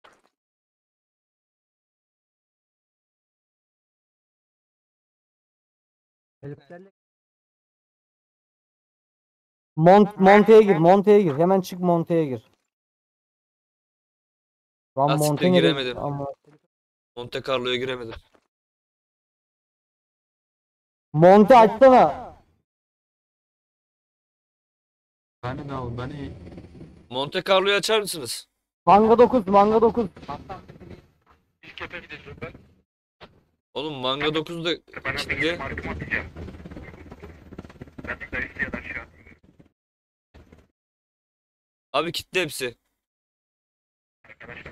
Mont Monte'ye gir, Monte'ye gir. Hemen çık, Monte'ye gir. Lan Ah, siktir, Monte nereye giremedim. gitti? Ama Monte Carlo'ya giremedim. Monte açsana. Beni ne al beni. Monte Carlo'yu açar mısınız? Manga dokuz, Manga dokuz. İlk epe gideceğim ben. Oğlum Manga dokuzda Bana kilitli. bir markım atacağım. Ben de dayısı ya da aşağı. Abi kilitli hepsi. Arkadaşlar.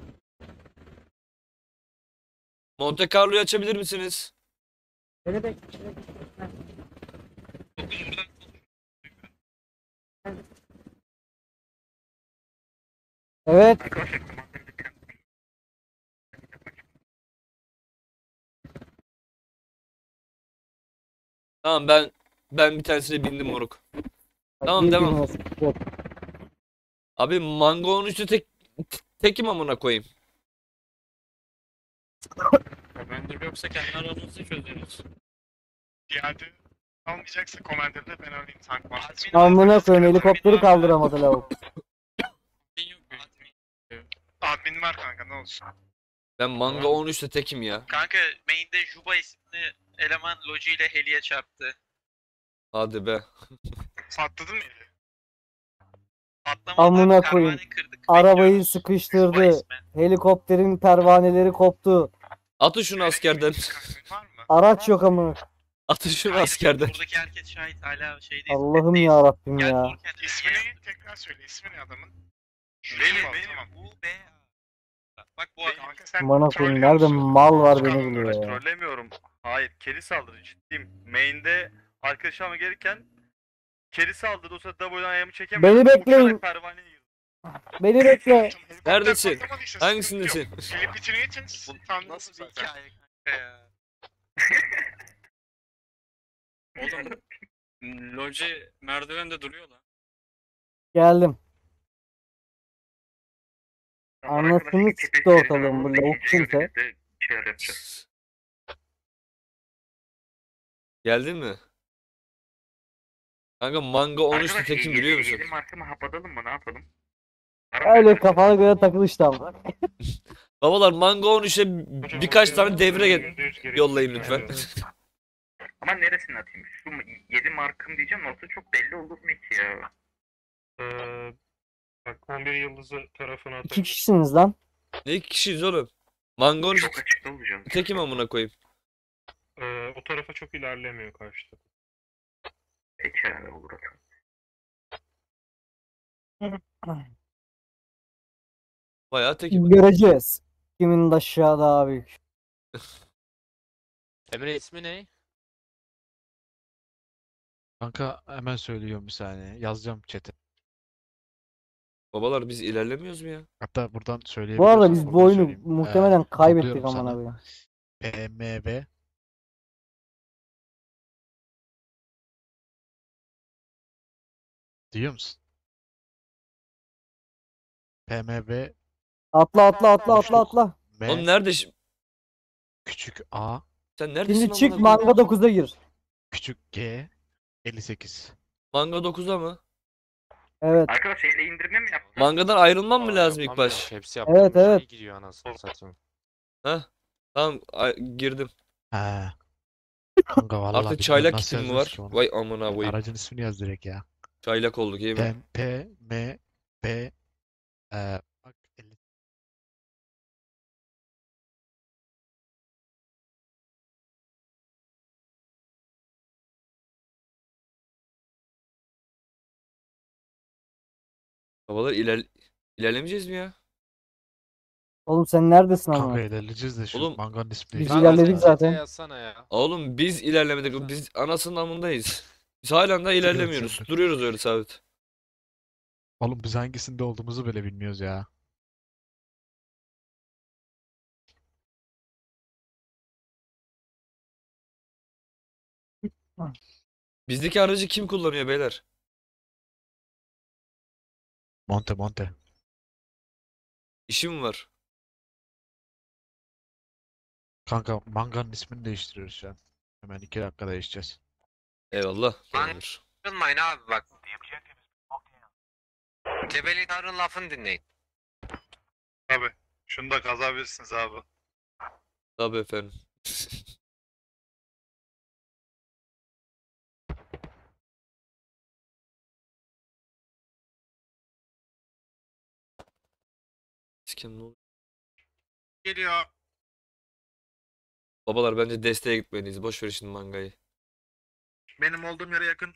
Monte Carlo'yu açabilir misiniz? Evet. Arkadaşlar kumandanın dükkanı. Tamam, ben ben bir tanesine bindim moruk. Tamam, Bir devam. girmesi yok. Abi Manga on üçte tek tekim amına koyayım. Commander yoksa kendi aranızda çözeriz. Piyade almayacaksa Commander'da ben alayım tank var. Amına koyayım, helikopteri kaldıramadı lavuk. Admin var kanka ne olsun. Ben Manga on üçte tekim ya. Kanka main'de Juba isimli eleman Loji ile Heli'ye çarptı. Hadi be. Patladı mı? Patlamadan Amına pervane koyayım. kırdık. Arabayı Bekliyoruz. Juba sıkıştırdı. ismi. Helikopterin pervaneleri koptu. Atın şunu askerden. Var mı? Araç yok ama. Atın şunu Hayır, askerden. buradaki herkes şahit hala şeydeyiz. Allah'ım netteyiz. ya Rabbim Gel ya. Torken, İsmini gel. tekrar söyle ismi ne adamın? Benim Tamam, benim. tamam. Bu be. Bak bu adam. Kanka sen Bana koyayım, trollüyor nerede musun? mal var Çıkalım beni buluyor ya. Trollemiyorum. Hayır, keri saldırı ciddiyim. Main'de arkadaş alma gelirken keri saldırdı. O sırada W'dan ayağımı çekemedim. Beni bekleyin. Uçarak pervaneye girdim. Beni bekle. Neredesin? Hangisindesin? Gelip bitireceksin. Tam nasıl bir hikaye kanka ya? Oğlum loji merdivende duruyor lan. Geldim. Anasını çıktı ortalığın bu lavuk kimse. Şeyler yapacağız. Geldin mi? Kanka manga on üçte tekim biliyor musun? Yedi marka mı hapadalım mı ne yapalım? Öyle kafana göre takıl işte ama. Babalar manga on üçe birkaç tane devre ge- yollayın lütfen. Ama neresini atayım? Şu yedi markım diyeceğim orta çok belli olur mu ki ya? Ee, bak on bir yıldızı tarafına İki atabilir. kişisiniz lan. Ne iki kişiyiz oğlum? Manga on üç Çok açıkta olacağım. tekim amına koyayım. Ee, o tarafa çok ilerlemiyor karşıda. Peki abi olur atalım. Bayağı tekim. Göreceğiz. Kimin aşağı daha büyük. Emre ismi ne? Kanka hemen söylüyorum bir saniye. Yazacağım chat'e. Babalar biz ilerlemiyoruz mu ya? Hatta buradan Bu söyleyebilirsem arada biz bu oradan oyunu söyleyeyim. muhtemelen Ee, kaybettik kodluyorum amına sana. koyayım. P M V Duyuyor musun? P M V Atla atla atla atla atla. M Oğlum nerede şi- küçük A Sen neredesin Şimdi çık amına koyayım? manga dokuza gir. küçük G elli sekiz. Manga dokuzda mı? Evet. Arkadaş şeyle indirme mi yaptın? Mangadan ayrılmam mı lazım ilk baş? Hepsi Evet evet. gidiyor anasını satayım. Heh. Tamam ay- girdim. He. Kanka vallahi Artık bilmiyorum çaylak nasıl kitim mi yazıyoruz var? ki onu. Vay amına koyayım. Aracın ismini yaz direkt ya. Çaylak olduk iyi mi? P P M B e, bak elli. Babalar iler ilerlemeyeceğiz mi ya? Oğlum sen neredesin Kanka amına? ilerleyeceğiz de şu Oğlum, manganın ismi Biz değil. ilerledik zaten. Yazsana ya. Oğlum biz ilerlemedik. Biz anasının amındayız. Biz halen daha ilerlemiyoruz. sen de. Duruyoruz öyle sabit. Oğlum biz hangisinde olduğumuzu bile bilmiyoruz ya. Bizdeki aracı kim kullanıyor beyler? Monte Monte. İşi mi var? Kanka manganın ismini değiştiriyoruz şu an. Hemen iki dakika değişeceğiz. Eyvallah. Lan- Tamamdır. Kırılmayın abi bak. Cebeli Tarık'ın lafını dinleyin. Abi şunu da kazabilirsiniz abi. Tabii efendim. Sikem ne oluyor? Geliyor. Babalar bence desteğe gitmeliyiz. Boş ver şimdi mangayı. Benim olduğum yere yakın.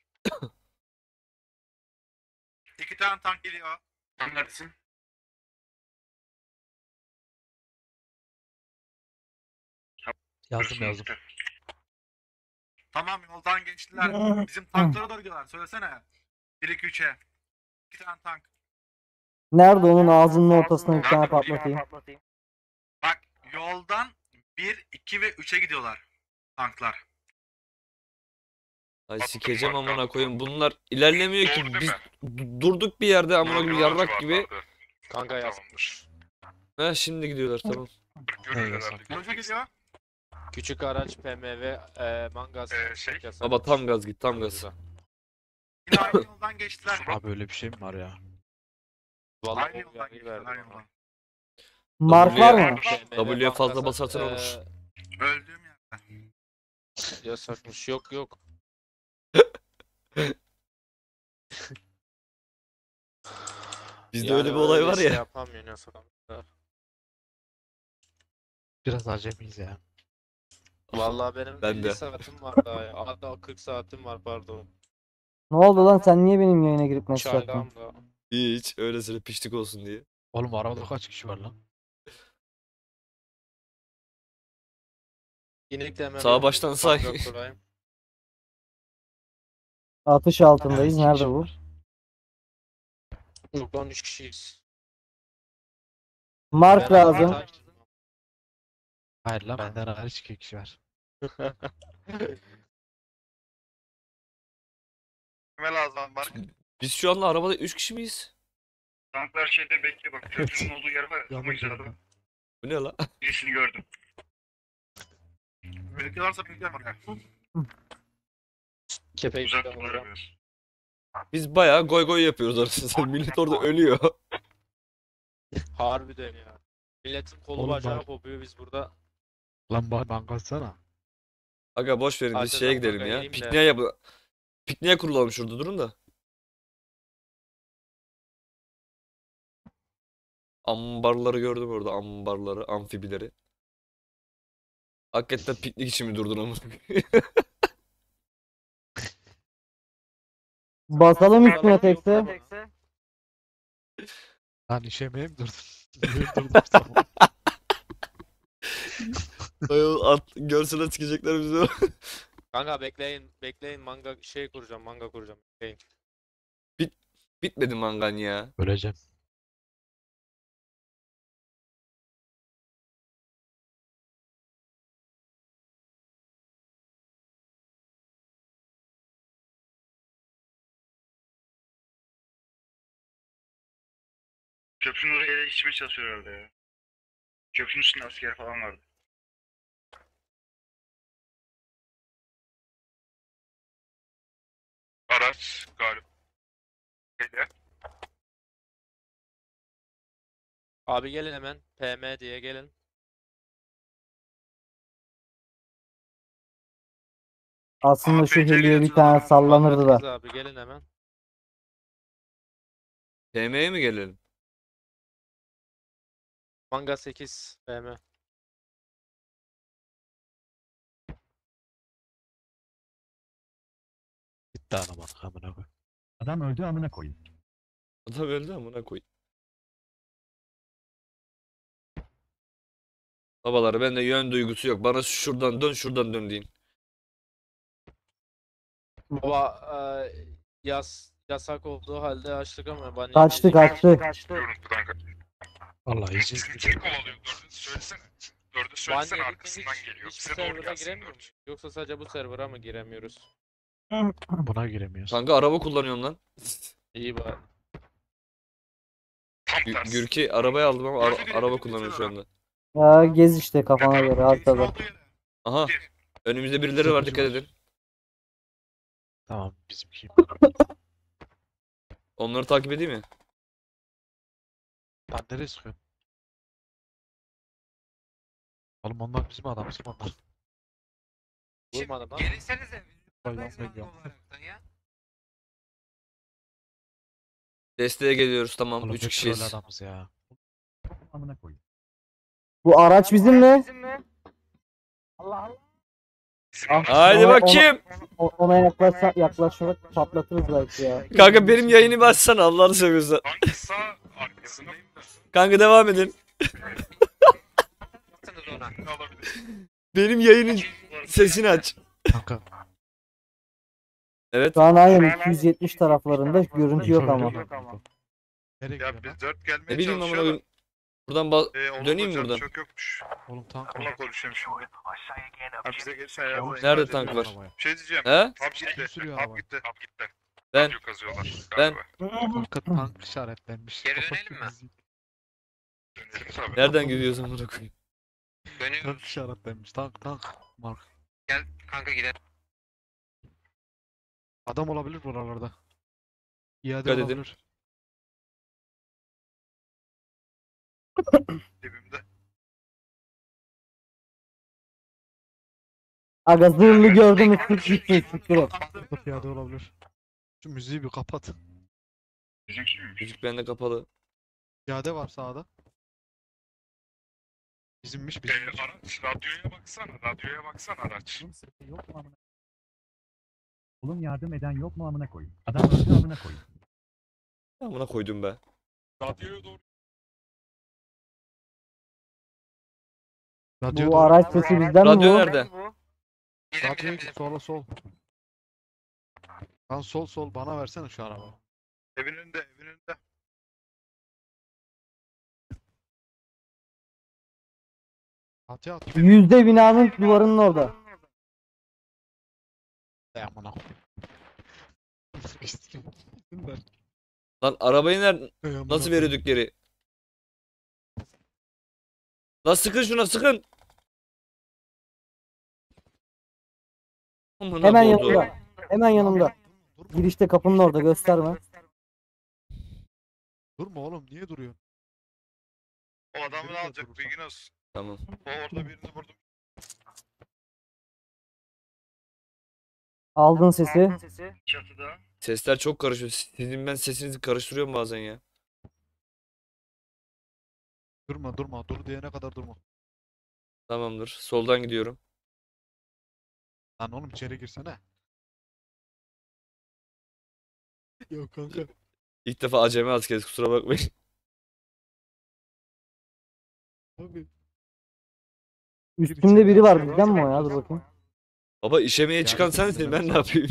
İki tane tank geliyor. Sen neredesin? Yazdım yazdım. Tamam yoldan geçtiler. Bizim tanklara doğru gidiyorlar. Söylesene. bir iki üçe. İki tane tank. Nerede onun ağzının ortasına bir tane patlatayım. Bak yoldan bir, iki ve üçe gidiyorlar. Tanklar. Ay sikeceğim amına koyayım. Bunlar ilerlemiyor ki. Biz du- durduk bir yerde amına koyayım yarrak gibi. Kanka yazmış. Ha şimdi gidiyorlar tamam. Loja gidiyor. Küçük araç P M V e, mangaz. Ee, şey, Baba tam gaz git tam gaz. Yine aynı yoldan geçtiler. Abi öyle bir şey mi var ya? Vallahi Aynı o yoldan vergi geçtiler. verdi Aynı bana. yoldan. Mark var mı? W'ye fazla basarsan olur. Öldüğüm yerde. Yasakmış yok yok. Bizde Yani öyle bir olay var şey ya. yapamıyor yasak. Biraz acemiyiz ya. Vallahi benim Ben elli de. saatim var daha ya. Hatta kırk saatim var pardon. Ne oldu lan sen niye benim yayına girip mesaj attın? Çaylağım da. Hiç öylesine piştik olsun diye. Oğlum arabada kaç kişi var lan? İnek de hemen Sağa bir baştan say. banka kurayım. Atış altındayız. İki Nerede kişi bu? var. Yok lan üç kişiyiz. Mark Ben- lazım. Hayır lan benden hariç iki kişi var. Kime lazım Mark? Biz şu anda arabada üç kişi miyiz? Tanklar şeyde bekle bak. Köprünün olduğu yer var. Ama güzel araba. Bu ne la? Birisini gördüm. Bekliyorlarsa beklerim oraya. Kepeği Uzak tutalım durlar orada. biraz. Biz bayağı goy goy yapıyoruz arasında. Millet orada ölüyor. Harbiden ya. Milletin kolu Oğlum bacağı bak- kopuyor biz burada. Lan bana banka atsana. Aga boş verin biz Arkadan şeye gidelim baga ya. ineyim de. Pikniğe yap. Pikniğe kurulalım şurada durun da. Ambarları gördüm orada, ambarları, amfibileri. Hakikaten piknik için mi durdun ama? Basalım üstüne tekse. Lan işemeye mi durdun? Niye durdun tamam. Ayol at görsele sikecekler bizi. Kanka bekleyin, bekleyin manga şey kuracağım, manga kuracağım. Bekleyin. Bitmedi mangan ya. Öleceğim. Köprünün oraya ele içmeye çalışıyor herhalde ya. Köprünün üstünde asker falan vardı. Araç galiba. Geliyor. Abi gelin hemen. P M diye gelin. Aslında şu Abi, heliye bir geliyor. tane sallanırdı Manga kız da. abi gelin hemen. P M'ye mi gelelim? Manga sekiz P M. Gitti anam amına koy. Adam öldü amına koyayım. Adam öldü amına koy. Babaları bende yön duygusu yok. Bana şuradan dön şuradan dön deyin. Baba eee, yas yasak olduğu halde açtık ama ben Kaçtı kaçtı. Görüntü kanka. Vallahi iyice Bizi kim kovalıyor? Dördünü söylesene. Dördünü söylesene Ban arkasından hiç, geliyor. hiçbir Bize doğru server'a gelsin giremiyor dört. muyuz? Yoksa sadece bu server'a mı giremiyoruz? buna giremiyoruz. Kanka araba kullanıyorum lan. İyi bari. Tam Gü- tersi. Gürki arabayı aldım ama ara- Gördü biri, araba biri kullanıyorum şu söylüyor. anda. Ya gez işte kafana göre haritada. Olduğu yere. Aha. Önümüzde birileri var, dikkat edin. Tamam bizimki. Onları takip edeyim mi? Lan nereye sıkıyorsun? Oğlum onlar bizim adamız mı onlar? Vurmadım lan. Gelirsenize. Hayvan bekliyorum. Desteğe geliyoruz, tamam. Oğlum üç ne kişiyiz. troll adamız ya. Amına koyayım. Bu araç bizim mi? Haydi Ona- bakayım. O- Ona yaklaşsa yaklaşarak patlatırız belki ya. Kanka benim yayını başsana Allah'ını seviyorsan. Hangi sağ arkasındayım da. Kanka devam edin. Baksınız ona. Ne olabilir? Benim yayının sesini aç. Kanka Evet. Şu an aynen iki yüz yetmiş taraflarında görüntü yok ama. nereye Ya gidiyorsun lan? biz dört gelmeye Ne bileyim amına çalışıyorlar. koyayım. Buradan ba- Ee, olur döneyim mi hocam, buradan? Çok yokmuş. Oğlum tank Allah var. konuşuyorum şimdi. Ha bize gelirse ayarlayın. Nerede Hadi. tank var? Arabaya. Bir şey diyeceğim. He? Hap gitti. sürüyor Hap araba? gitti. Hap gitti. Ben. Radyo kazıyorlar Ben. galiba. Kanka tank işaretlenmiş. Geri Kapat dönelim mi? bizi. Dönelim tabii. Nereden gidiyorsun amına koyayım? Tank Dönüyoruz. işaretlenmiş. Tank tank. Mark. Gel kanka gidelim. Adam olabilir buralarda. İade Dikkat edin. olabilir. Dibimde. Aga zırhlı gördüm sık gitsin siktir et. Burada piyade olabilir. Şu müziği bir kapat. Bizim kimmiş? Müzik bende kapalı. Piyade var sağda. Bizimmiş Ee, bizimmiş. araç. Radyoya baksana. Radyoya baksana araç. Oğlum sesi yok mu amına? Oğlum yardım eden yok mu amına koyayım? Adam öldü amına koyayım. Amına koydum be. Radyoya doğru. Radyo Bu doğru. araç sesi bizden mi Radyo bu? nerede? Bizim Radyo bizim bizim. sola sol. Lan sol sol bana versene şu araba. Evin önünde. Evin önünde. At ya at. Yüzde binanın duvarının orada. Ey amına. Lan arabayı nereden Ey amına nasıl koyayım. veriyorduk geri? Lan sıkın şuna sıkın. Amına Hemen koyduğum. yanımda. Hemen yanımda. Durma, Girişte kapının orada, gösterme. durma oğlum niye duruyorsun? O adamı Biri de alacak durursa. bilgin olsun. Tamam. O orada birini vurdum. Aldın sesi. Çatıda. Sesler çok karışıyor. Sizin ben sesinizi karıştırıyorum bazen ya. Durma durma dur diyene kadar durma. Tamamdır. Soldan gidiyorum. Lan oğlum içeri girsene. Yok kanka. İlk defa acemi askeriz kusura bakmayın. Abi. Üstünde biri var, bizden mi o ya? Dur bakayım. Baba işemeye çıkan Yani sensin bizden ben ne sonra. yapayım?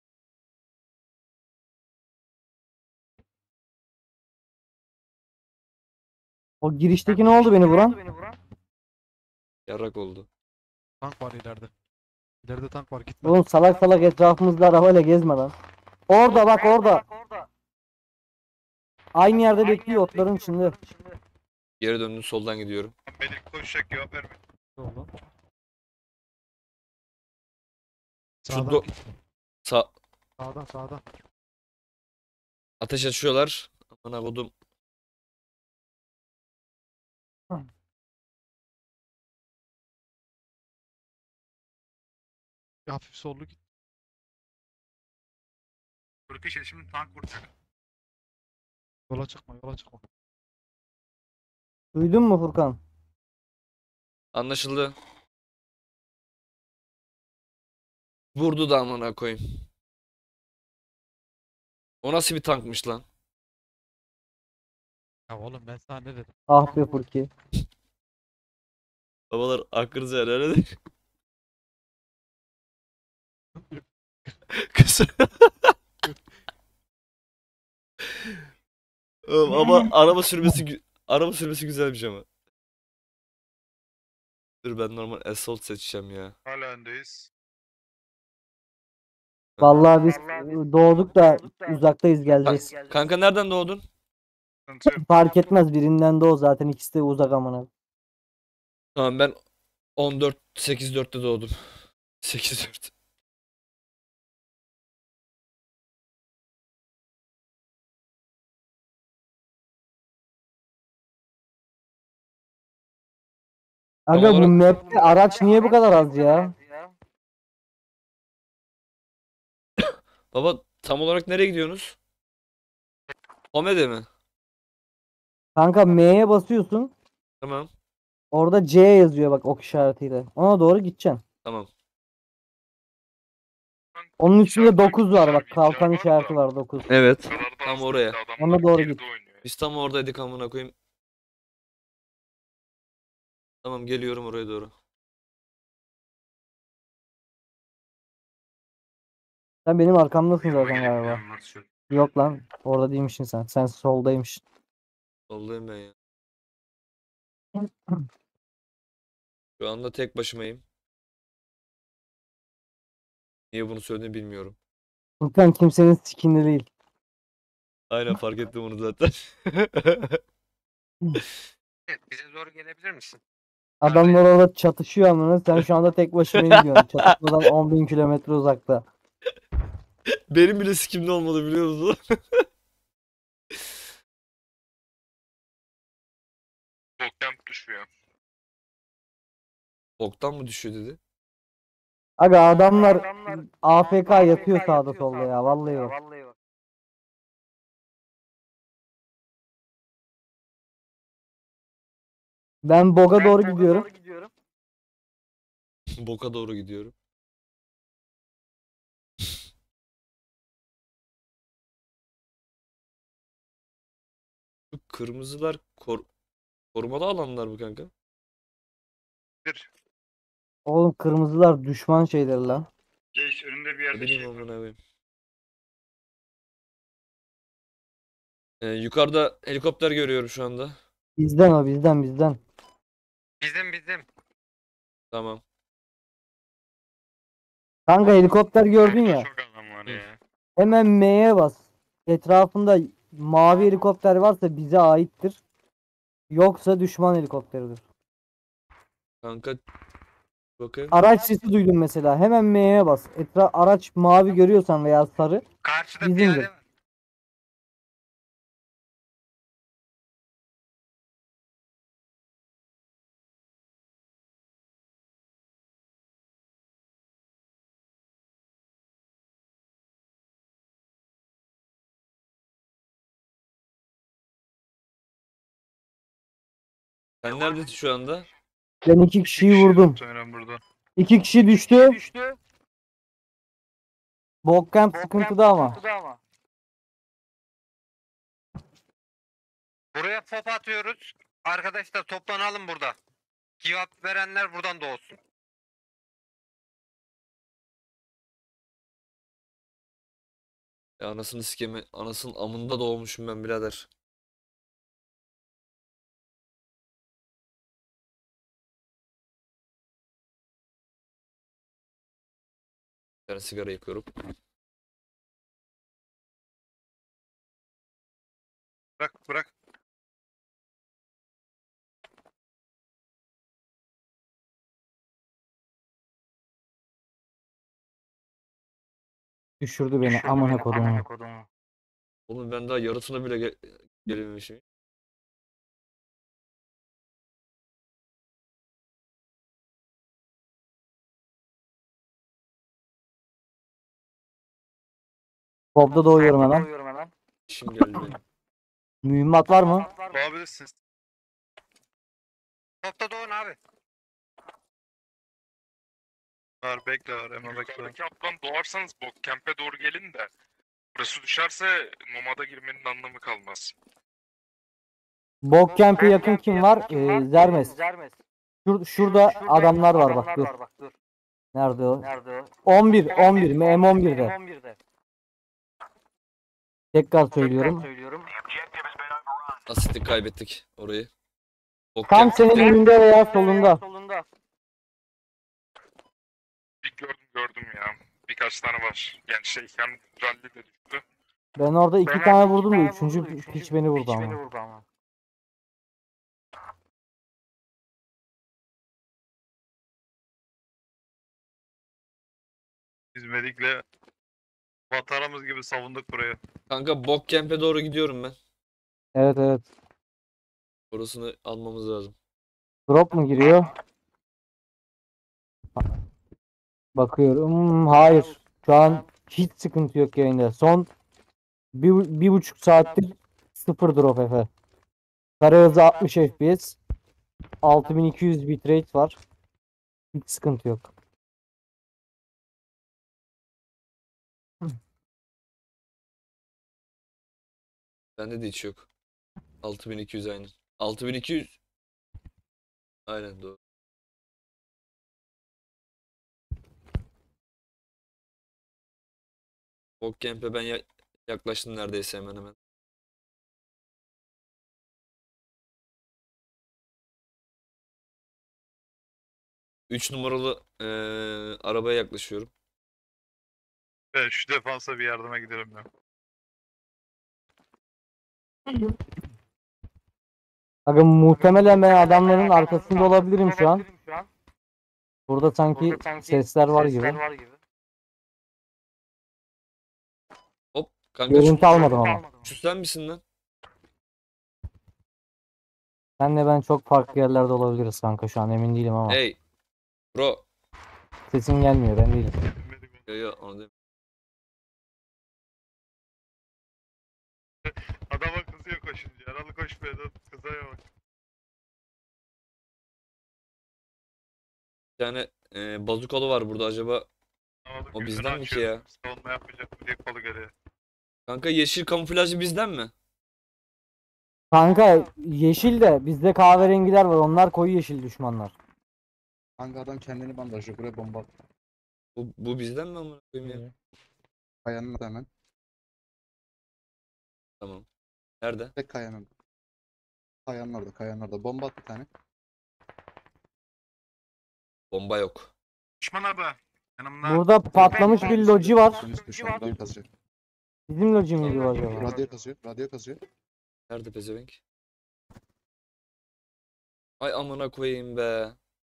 O girişteki ne oldu beni vuran? Yarak oldu. Tank var ileride. İleride tank var gitme. Oğlum salak salak etrafımızda arabayla gezme lan. Orada bak orada. Aynı yerde bekliyor otların içinde. Geri döndüm soldan gidiyorum. Benim konuşacak cevap verme. Soldan. Şu Sağdan do- gitme. Sa Sağdan sağdan. ateş açıyorlar. Amına kodum. Bir hafif sollu git. Türk işe şimdi tank vuracak. Yola çıkma yola çıkma. Duydun mu Furkan? Anlaşıldı. Vurdu da amına koyayım. O nasıl bir tankmış lan? Ya oğlum ben sana ne dedim? Ah be Furki. Babalar aklınızı yer öyle de. Kız. Oğlum ama araba sürmesi gü- araba sürmesi güzelmiş ama. Dur ben normal assault seçeceğim ya. Hala öndeyiz. Vallahi biz doğduk da uzaktayız, geleceğiz. Kanka nereden doğdun? Sıkıntı yok. Fark etmez, birinden de o zaten, ikisi de uzak amına. Tamam ben on dört sekiz dörtte doğdum. sekiz dört. Aga bu olarak- map'te araç niye bu kadar az ya? Baba tam olarak nereye gidiyorsunuz? Home'de mi? Kanka M'ye basıyorsun. Tamam. Orada C yazıyor bak, ok işaretiyle. Ona doğru gideceksin. Tamam. Onun üstünde dokuz var bak, kalkan işareti var, dokuz. Evet. Karardan Tam oraya. adamlar Ona doğru geride git. oynuyor. Biz tam oradaydık amına koyayım. Tamam geliyorum oraya doğru. Sen benim arkamdasın zaten galiba. Yok lan, orada değilmişsin sen. Sen soldaymışsın. Soldayım ben ya. Şu anda tek başımayım. Niye bunu söylediğini bilmiyorum. Furkan kimsenin skinli değil. Aynen fark ettim onu zaten. Evet, bize zor gelebilir misin? Adamlar orada çatışıyor amına. Sen şu anda tek başına gidiyorsun. Çatışmadan on bin kilometre uzakta. Benim bile sikimde olmadı biliyor musun? Boktan düşüyor. Boktan mı düşüyor dedi. Aga adamlar A F K yatıyor sağda solda ya. Vallahi bak. Ben Bog'a doğru gidiyorum. Boka doğru gidiyorum. Bu kırmızılar kor korumalı alanlar mı kanka? Oğlum kırmızılar düşman şeyleri lan. Geç önünde bir Ne yerde bileyim şey var. amına koyayım. Ee, yukarıda helikopter görüyorum şu anda. Bizden o, bizden bizden. Bizim bizim. Tamam. Kanka helikopter gördün ya. Çok adam var ya. Hemen M'ye bas. Etrafında mavi helikopter varsa bize aittir. Yoksa düşman helikopteridir. Kanka bakayım. Araç sesi duydum mesela. Hemen M'ye bas. Etra araç mavi görüyorsan veya sarı Karşıda bizimdir. piyade var. Sen neredesin şu anda? Ben iki kişiyi vurdum. Muhtemelen burada. İki kişi düştü. Bootcamp sıkıntıda ama. Buraya pop atıyoruz. Arkadaşlar toplanalım burada. Give up verenler buradan doğsun. Ya anasını sikemi, anasının amında doğmuşum ben birader. Bir tane sigara yakıyorum. Bırak bırak. Düşürdü beni amına kodumu. Oğlum ben daha yarısına bile ge gelememişim. Bob'da doğuyorum hemen. İşim geldi benim. Mühimmat var mı? Doğabilirsiniz. Topta doğun abi. Var bekle var hemen bekle. Yukarıdaki hattan doğarsanız bok kempe doğru gelin de. Burası düşerse nomada girmenin anlamı kalmaz. Bootcamp'e yakın kim var? Ee, Zermes. Şur şurada adamlar var bak dur. Nerede o? on bir on bir mi? M on bir'de. Tekrar söylüyorum. Asitlik kaybettik orayı. Bok Tam yaptık senin ya. önünde veya solunda. Bir gördüm gördüm ya. Birkaç tane var. Yani şey hem rally de düştü. Ben orada iki tane vurdum da üçüncü piç beni vurdu ama. Biz Medik'le vatanımız gibi savunduk burayı. Kanka bok kempe doğru gidiyorum ben. Evet evet. Orasını almamız lazım. Drop mu giriyor? Bakıyorum. Hayır. Şu an hiç sıkıntı yok yayında. Son bir, bir buçuk saattir sıfır drop Efe. Kare hızı altmış F P S. altı bin iki yüz bitrate var. Hiç sıkıntı yok. Bende de hiç yok. altı bin iki yüz aynen. altı bin iki yüz. Aynen doğru. Bok kempe ben ya yaklaştım neredeyse hemen hemen. üç numaralı eee, arabaya yaklaşıyorum. Ben şu defansa bir yardıma giderim ben. Aga muhtemelen ben adamların arkasında olabilirim şu an. Burada sanki sesler var gibi. Hop kanka şu, Görüntü almadım ama. şu sen misin lan? Senle ben çok farklı yerlerde olabiliriz kanka şu an emin değilim ama. Hey bro. Sesin gelmiyor ben değilim. Yo yo onu demiyorum. Adama kızıyor koşunca. Yaralı koşmuyor da kızıyor bak. Bir tane eee bazukalı var burada acaba. Anladım, O gözünü bizden mi ki açıyorum. ya? Savunma yapmayacak mı diye kolu geliyor. Kanka yeşil kamuflajlı bizden mi? Kanka yeşil de bizde kahverengiler var. Onlar koyu yeşil düşmanlar. Hangi adam kendini bandajlıyor buraya bomba at. Bu, bu bizden mi amına koyayım ya? Kayanın orada hemen. Tamam. Nerede? Tek kayanın. Kayanın orada kayanın orada. Bomba at bir tane. Bomba yok. Düşman abi. Yanımda. Burada patlamış bir loji var. Deniz düşman buradan kazıyor. Bizim loji miydi bu acaba? Radyo kazıyor. Radyo kazıyor. Nerede pezevenk? Ay amına koyayım be.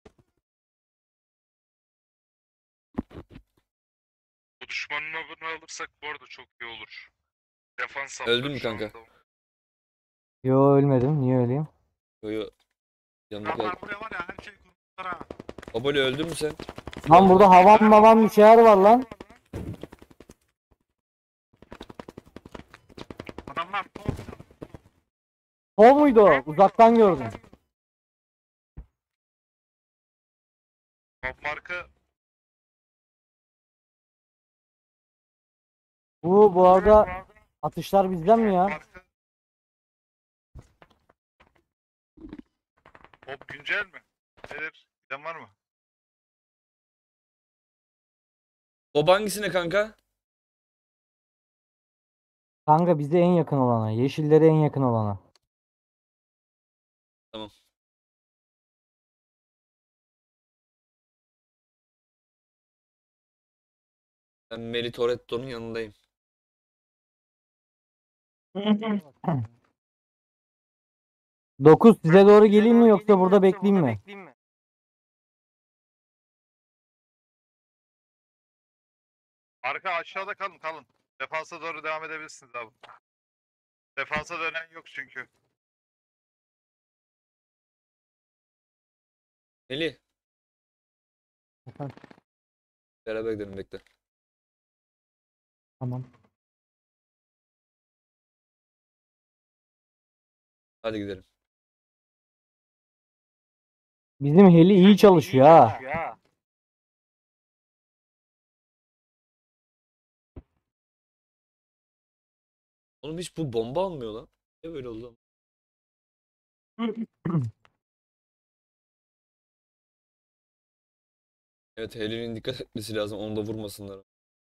Bu düşmanın avını alırsak bu arada çok iyi olur. Defans Öldün mü kanka? Yo ölmedim. Niye öleyim? Yo yo. Yanında kal. Adamlar buraya var ya her şey kurmuşlar ha. Baboli öldün mü sen? Lan burada havan mavan bir şeyler var lan. Adamlar top. O muydu o? Uzaktan gördüm. Top marka Bu bu arada atışlar bizden mi ya? Top güncel mi? Nedir? Bilen var mı? Bob hangisine kanka? Kanka bize en yakın olana. Yeşillere en yakın olana. Tamam. Ben Meli Toretto'nun yanındayım. dokuz size doğru geleyim mi yoksa burada bekleyeyim mi? Arka aşağıda kalın kalın. Defansa doğru devam edebilirsiniz abi. Defansa dönen yok çünkü. Meli. Beraber gidelim bekle. Tamam. Hadi gidelim. Bizim heli iyi çalışıyor ha. Oğlum hiç bu bomba almıyor lan. Ne böyle oldu? Evet, Helen'in dikkat etmesi lazım. Onu da vurmasınlar.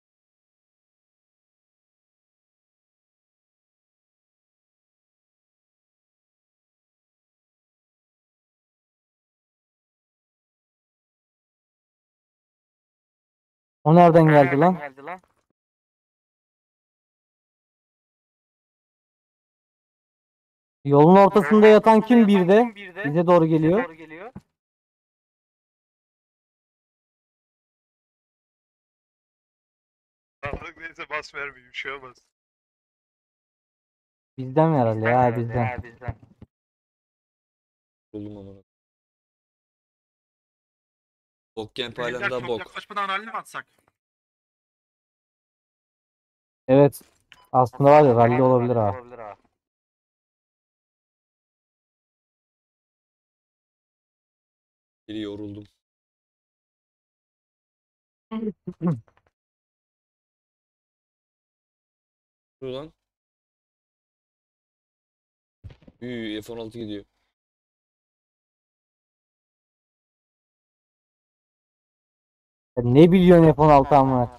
O nereden geldi lan? Yolun ortasında yatan kim bir de? Bize doğru geliyor. Sağlık neyse bas vermeyeyim bir şey olmaz. Bizden herhalde ya bizden. Buldum amına. Bok Camp Beyler halen daha çok bok. yaklaşmadan rally mi atsak? Evet. Aslında var ya rally olabilir ha. Biri yoruldum. Dur lan. Üy, F on altı gidiyor. Ya ne biliyorsun F on altı amına?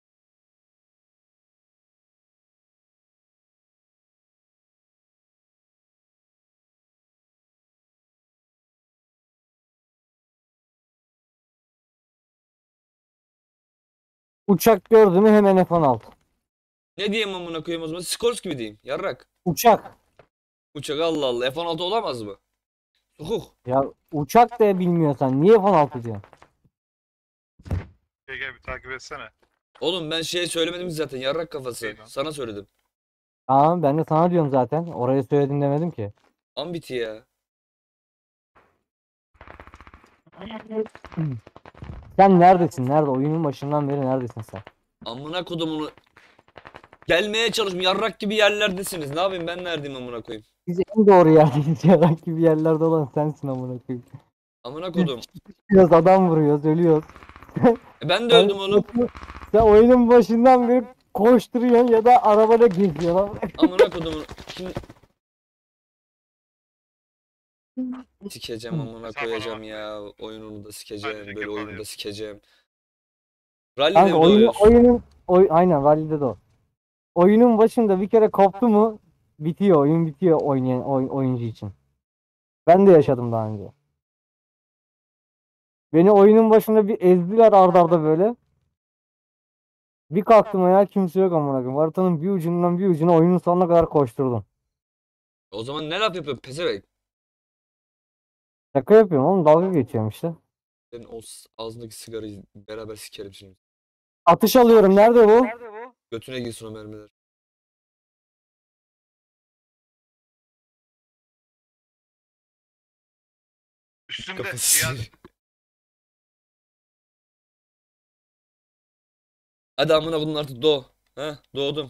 Uçak gördü mü hemen F on altı. Ne diyeyim amına koyayım o zaman? Sikorsky mi diyeyim? Yarrak. Uçak. Uçak Allah Allah. F on altı olamaz mı? Hukuk. Ya uçak da bilmiyorsan niye F on altı diyorsun? Gel gel bir takip etsene. Oğlum ben şey söylemedim ki zaten. Yarrak kafası. Sana söyledim. Tamam ben de sana diyorum zaten. Oraya söyledim demedim ki. Ambiti ya. Sen neredesin? Nerede? Oyunun başından beri neredesin sen? Amına kodumunu. Gelmeye çalışım. Yarrak gibi yerlerdesiniz. Ne yapayım ben neredeyim amına koyayım? Biz en doğru yerdeyiz. Yarak gibi yerlerde olan sensin amına koyayım. Amına kodum. Biraz adam vuruyoruz, ölüyoruz. E ben de öldüm oğlum. Sen oyunun başından beri koşturuyorsun ya da arabada geziyorsun. Amına kodumun. Kim... Sikeceğim amına koyacağım ya. Oyununu da sikeceğim. Böyle oyunu da sikeceğim. Rally'de Kanka mi oyunu, oynuyorsun? oyunun oy, aynen rally'de de o. Oyunun başında bir kere koptu mu bitiyor. Oyun bitiyor oynayan oy, oyuncu için. Ben de yaşadım daha önce. Beni oyunun başında bir ezdiler arda arda böyle. Bir kalktım ayağa kimse yok amına koyayım. Haritanın bir ucundan bir ucuna oyunun sonuna kadar koşturdum. O zaman ne laf yapıyor pezevenk? Şaka yapıyorum oğlum, dalga geçiyorum işte. Senin o s- ağzındaki sigarayı beraber sikerim şimdi. Atış alıyorum, nerede bu? Götüne girsin o mermiler. Üstümde Kafası. Cihat. Hadi amına bunun artık doğ. Ha doğdum.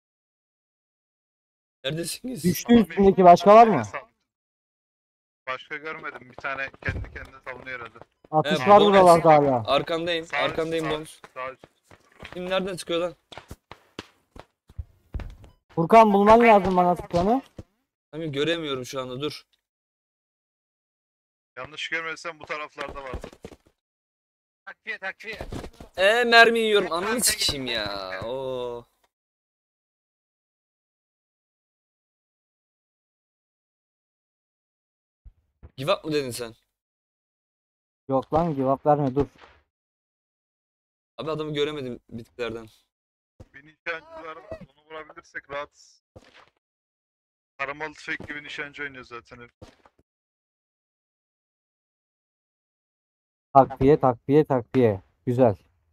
Neredesiniz? Düştü üstündeki, başka var mı? Başka görmedim. Bir tane kendi kendine savunuyor herhalde. Atış He, var Bones. buralarda hala. Arkandayım. Sağ- Arkandayım sağ- Bones. Sağ üst. Şimdi nereden çıkıyor lan? Furkan bulman lazım bana sıkanı. Hani göremiyorum şu anda dur. Yanlış görmediysem bu taraflarda vardı. Takviye takviye. E mermi yiyorum. Ananı sikeyim ya. Oo. Give up mı dedin sen? Yok lan, cevap verme, dur. Abi adamı göremedim bitkilerden. Bir nişancı var. Onu vurabilirsek rahat. Taramalı tüfek gibi nişancı oynuyor zaten herif. Takviye takviye takviye. Güzel.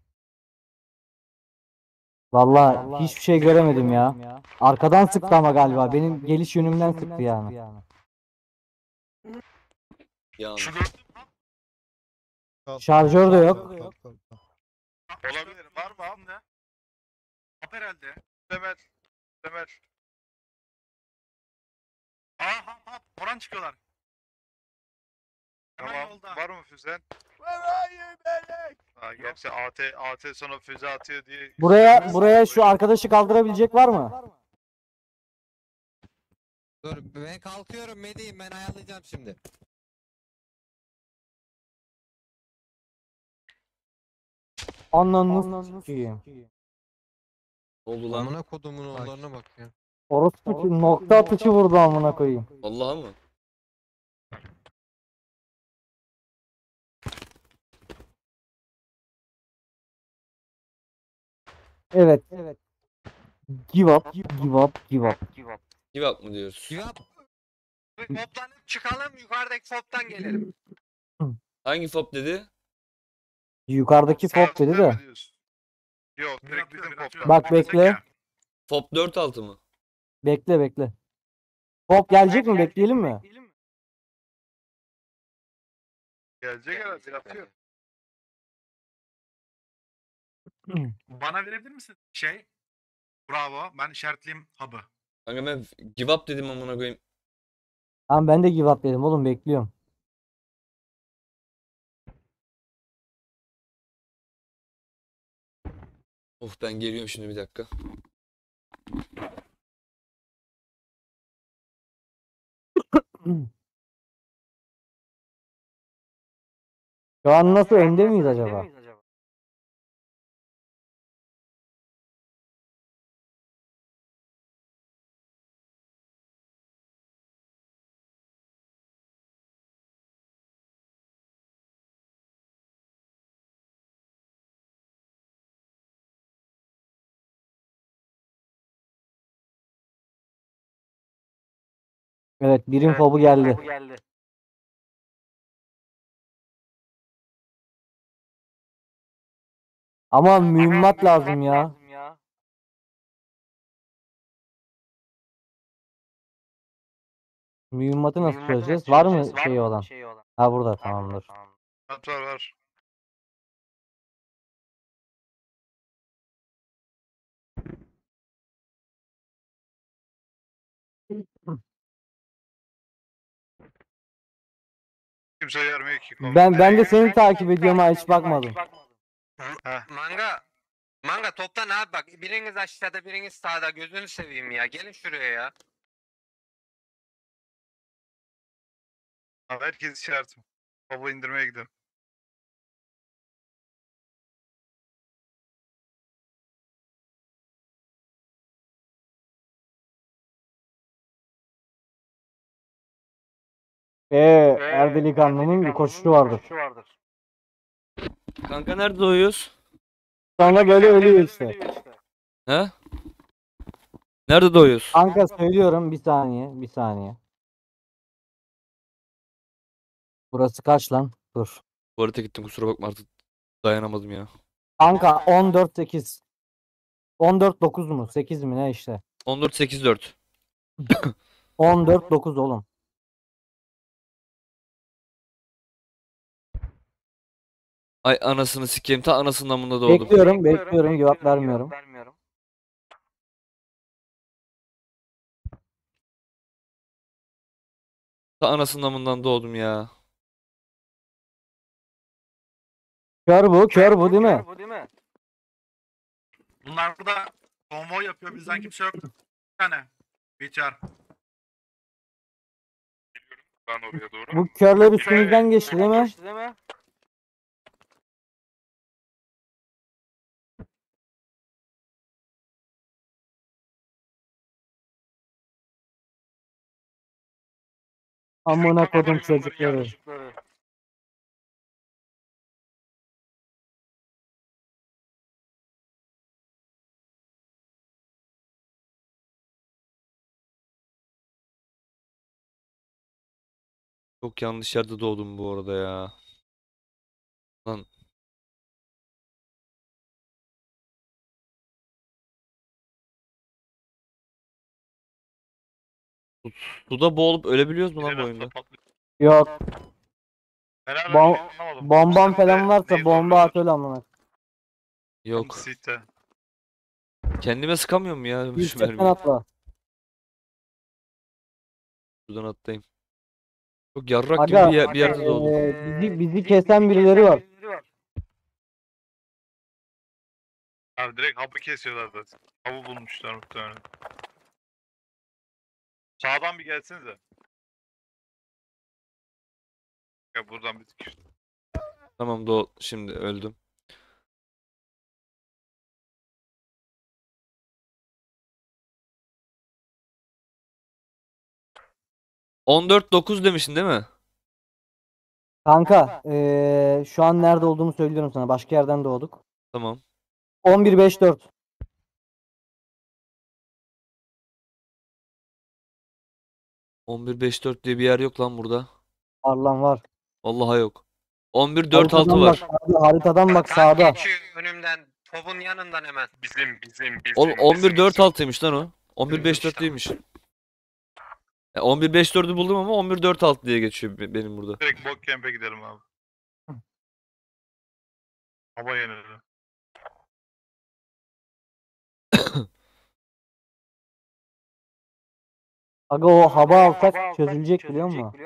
Vallahi hiçbir şey göremedim ya. Arkadan sıktı ama galiba. Benim geliş yönümden sıktı yani. Yani. Şarjör de yok. Olabilir. Var mı abi? Hap herhalde. Temel. Temel. Aa hap hap. Oradan çıkıyorlar. Hemen Tamam. yolda. Var mı füzen? Ha, gerçi AT AT sonra füze atıyor diye. Buraya buraya şu arkadaşı kaldırabilecek var mı? Dur ben kalkıyorum Medi'yim, ben ayarlayacağım şimdi. Ananı sikeyim. Ne oldu lan? Amına kodumun oğullarına bak ya. Orospu nokta atışı vurdu amına koyayım. Vallahi mı? Evet. Evet. Give up, give up, give up. Give up mı diyoruz? Give up. Foplanıp çıkalım, yukarıdaki foptan gelelim. Hangi fop dedi? Yukarıdaki fop dedi de. Yok, Bir direkt atıyor, bizim bir atıyor. koptan. Bak bekle. Fop dört altı mı? Bekle bekle. Fop gelecek mi? Bekleyelim mi? Gelecek herhalde yapıyor. Bana verebilir misin? Şey. Bravo. Ben işaretleyeyim hub'ı. Kanka ben give up dedim amına koyayım. Tamam, ben de give up dedim oğlum, bekliyorum. Of ben geliyorum şimdi bir dakika. Şu an nasıl, önde miyiz acaba? Evet, birim fobu geldi. Ama mühimmat lazım ya. Mühimmatı nasıl çözeceğiz? Var mı şey olan? Ha, burada, tamamdır. Var var var. Kimse yarmıyor ki. Ben ben de seni takip ediyorum ha, hiç bakmadım. Heh. Manga. Manga toptan abi bak. Biriniz aşağıda, biriniz sağda. Gözünü seveyim ya. Gelin şuraya ya. Abi herkes işaretim. Baba indirmeye gidelim. Eee her delikanlının bir koşuşu vardır. Kanka nerede doğuyoruz? Sonra böyle ölüyor işte. He? Nerede doğuyoruz? Kanka söylüyorum bir saniye bir saniye. Burası kaç lan? Dur. Tuvalete gittim kusura bakma artık dayanamadım ya. Kanka on dört sekiz. on dört dokuz mu? sekiz mi ne işte? on dört sekiz dört. on dört dokuz oğlum. Ay anasını sikeyim ta anasının amında doğdum. Bekliyorum bekliyorum cevap vermiyorum. Ta anasının amından doğdum ya. Kör bu kör bu değil mi? Bunlar burada konvoy yapıyor. Bizden kimse yok. Bir tane. B T R. Ben oraya doğru. Bu körler üstümüzden geçti değil mi? Amına kodum çocukları. Çok yanlış yerde doğdum bu arada ya. Lan. Su- Suda boğulup ölebiliyoruz mu lan bu oyunda? Yok. Helal Bom olsun, anlamadım. bombam Sen de falan varsa neyi bomba zorluyorlar? at öyle amına. Yok. Site. Kendime sıkamıyorum ya Bir şu çekten mermiyi. atla. Şuradan atlayayım. Çok yarrak gibi Aga bir, yer- bir yerde doğdum. eee, bizi bizi kesen birileri var. Abi direkt hapı kesiyorlar zaten. Hapı bulmuşlar muhtemelen. Sağdan bir gelsenize. Ya buradan bir tık. Tamam doğ şimdi öldüm. on dört dokuz demişsin değil mi? Kanka eee, şu an nerede olduğumu söylüyorum sana. Başka yerden doğduk. Tamam. on bir beş dört. on bir beş dört diye bir yer yok lan burada. Var lan var. Vallahi yok. on bir dört altı Haritadan var. bak, abi, haritadan bak Tank sağda. geçiyor önümden. Topun yanından hemen. Bizim bizim bizim. Oğlum on bir bizim, dört bizim. altıymış lan o. on bir beş dört değilmiş. E, on bir beş dördü buldum ama on bir dört altı diye geçiyor be- benim burada. Direkt bok camp'e gidelim abi. Hava yenilelim. Aga o hava alsak çözülecek biliyor musun?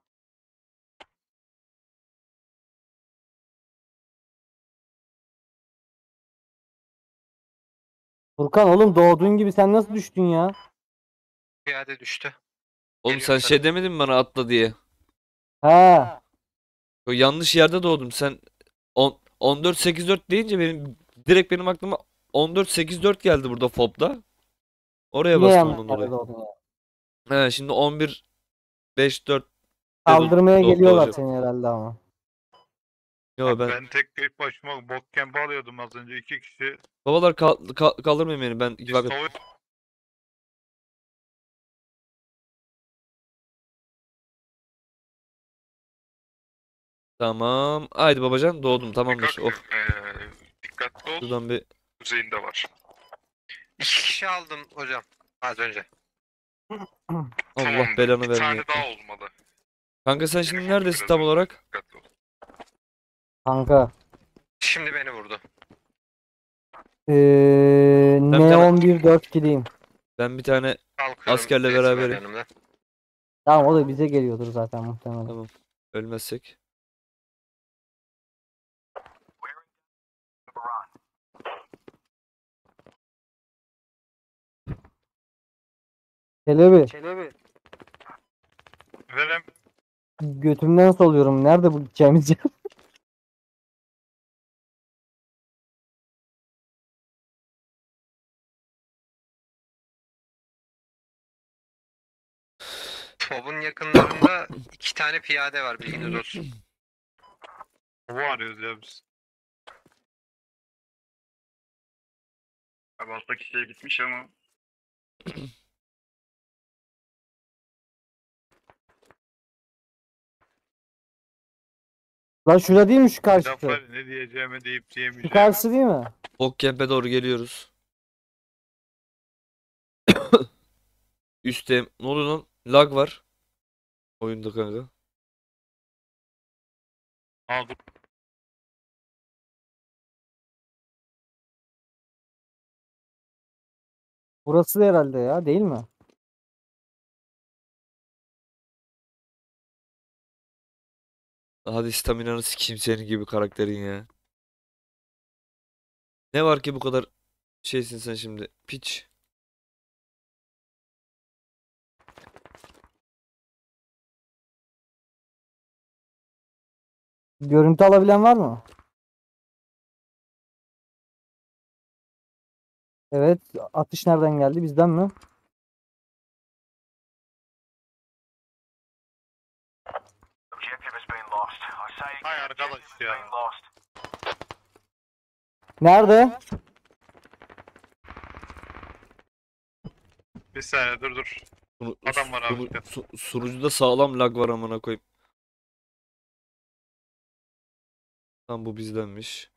Furkan oğlum doğduğun gibi sen nasıl düştün ya? Piyade düştü. Oğlum Geliyor sen sana. şey demedin mi bana atla diye. He. Yo, yanlış yerde doğdum. Sen on, on dört sekiz dört deyince benim direkt benim aklıma on dört sekiz dört geldi burada FOB'da. Oraya Yine bastım yanlış ondan yerde dolayı. doğdun ya. He şimdi on bir beş dört Kaldırmaya do- geliyorlar doğacağım. seni herhalde ama. Yo Abi ben ben... tek tek başıma bok camp'e alıyordum az önce iki kişi. babalar kal, kal- kaldırmayın beni ben Biz bak soğuk- tamam. Haydi babacan doğdum tamamdır. Oh Eee, dikkatli ol. şuradan bir Kuzeyinde var. İki kişi aldım hocam. Az önce. Allah Tamamdır, belanı bir vermeye. tane daha olmalı. Kanka sen şimdi Biraz neredesin tam önce. olarak? Dikkatli ol. Kanka. Şimdi beni vurdu. Ee, Ben N bir tane- on bir dört gideyim. Ben bir tane Kalkıyorum. askerle Reis var beraberim. yanımda. Tamam o da bize geliyordur zaten muhtemelen. Tamam. Ölmezsek. Çelebi. Verem. Götümden soluyorum. Nerede bu gideceğimiz yer? Topun yakınlarında iki tane piyade var bilginiz olsun. Hava arıyoruz ya biz. Abi alttaki şey gitmiş ama. Lan şurada değil mi şu Laf karşısı? var ya, ne diyeceğimi deyip Şu diyemeyeceğim. karşısı değil mi? Bokkemp'e doğru geliyoruz. Üstte ne oluyor lan? Lag var. Oyunda kanka. Aa dur. Burası herhalde ya, değil mi? Hadi staminanı sikeyim senin gibi karakterin ya. Ne var ki bu kadar şeysin sen şimdi? Piç. Görüntü alabilen var mı? Evet. Atış nereden geldi? Bizden mi? Hay arkadaş ya. Nerede? Bir saniye dur dur. Sunu- Adam var abi. sunu- su- sunucuda sağlam lag var amına koyayım. Tam bu bizdenmiş.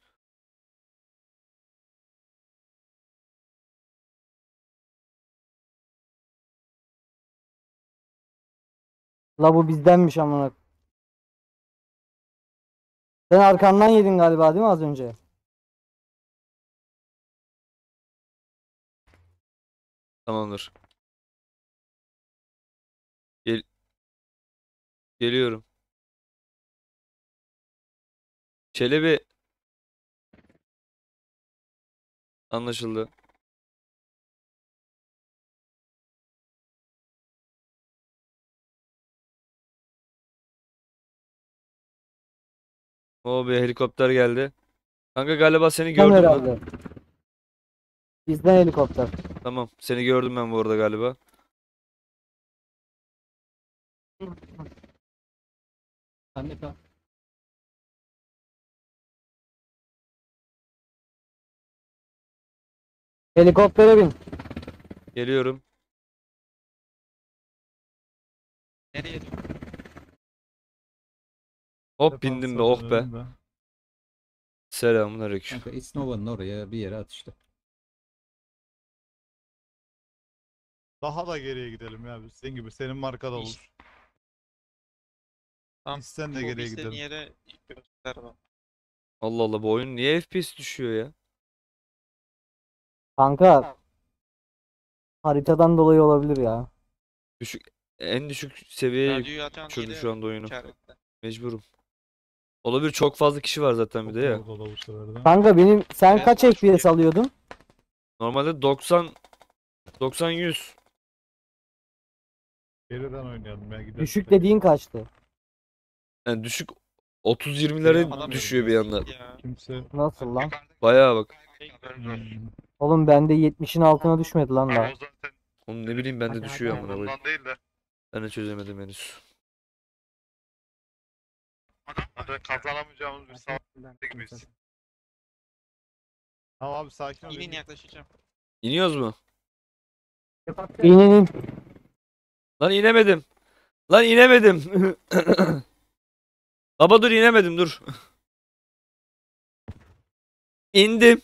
La bu bizdenmiş amına. Sen arkandan yedin galiba değil mi az önce? Tamamdır. Gel geliyorum. Çelebi anlaşıldı. O bir helikopter geldi. Kanka galiba seni Bizden gördüm lan. herhalde. Bizden helikopter. Tamam, seni gördüm ben bu arada galiba. Helikoptere bin. Geliyorum. Nereye? Hop bindim be, oh be. Selamünaleyküm. Kanka İsnova'nın oraya bir yere at işte. Daha da geriye gidelim ya. biz. Senin gibi senin markada olur. Tamam. Sen de Bu geriye istediğin gidelim. yere göster bana. Allah Allah, bu oyun niye F P S düşüyor ya? Kanka. Haritadan dolayı olabilir ya. Düşük, en düşük seviyeye Radyoyu atan düşürdü yere şu anda oyunu. işaretle. Mecburum. Olabilir, çok fazla kişi var zaten bir de ya. Kanka benim sen Ben kaç sana F P S çok alıyordun? Normalde doksan doksan yüz. Geriden oynayalım ya. Gidelim. Düşük dediğin kaçtı? Yani düşük otuz yirmilere Adam düşüyor bir anda. Ya. Kimse. Nasıl lan? Bayağı bak. Oğlum bende yetmişin altına düşmedi lan Abi daha. o zaten Oğlum ne bileyim, bende düşüyor amına koyayım. bundan değil de. Ben de çözemedim henüz. Hadi kazanamayacağımız bir savaşta gibiyiz. Tamam abi sakin ol. İnin yaklaşacağım. İniyoruz mu? İn in in. Lan inemedim. Lan inemedim. Baba dur, inemedim dur. İndim.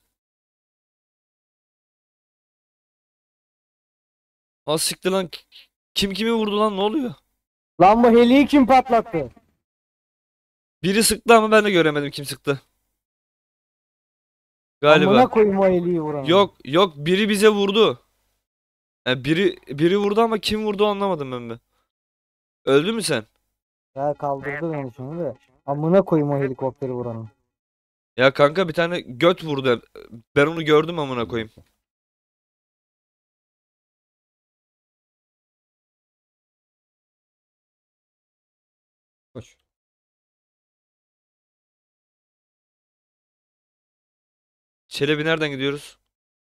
Ha siktir lan. Kim kimi vurdu lan, ne oluyor? Lan bu heliyi kim patlattı? Biri sıktı ama ben de göremedim kim sıktı. Galiba. Amına koyayım o heliyi vuran. Yok yok, biri bize vurdu. Yani biri biri vurdu ama kim vurdu anlamadım ben de. Öldü mü sen? Ya kaldırdı beni şimdi de. Amına koyayım o helikopteri vuranı. Ya kanka bir tane göt vurdu. Ben onu gördüm amına koyayım. Koş. Çelebi nereden gidiyoruz?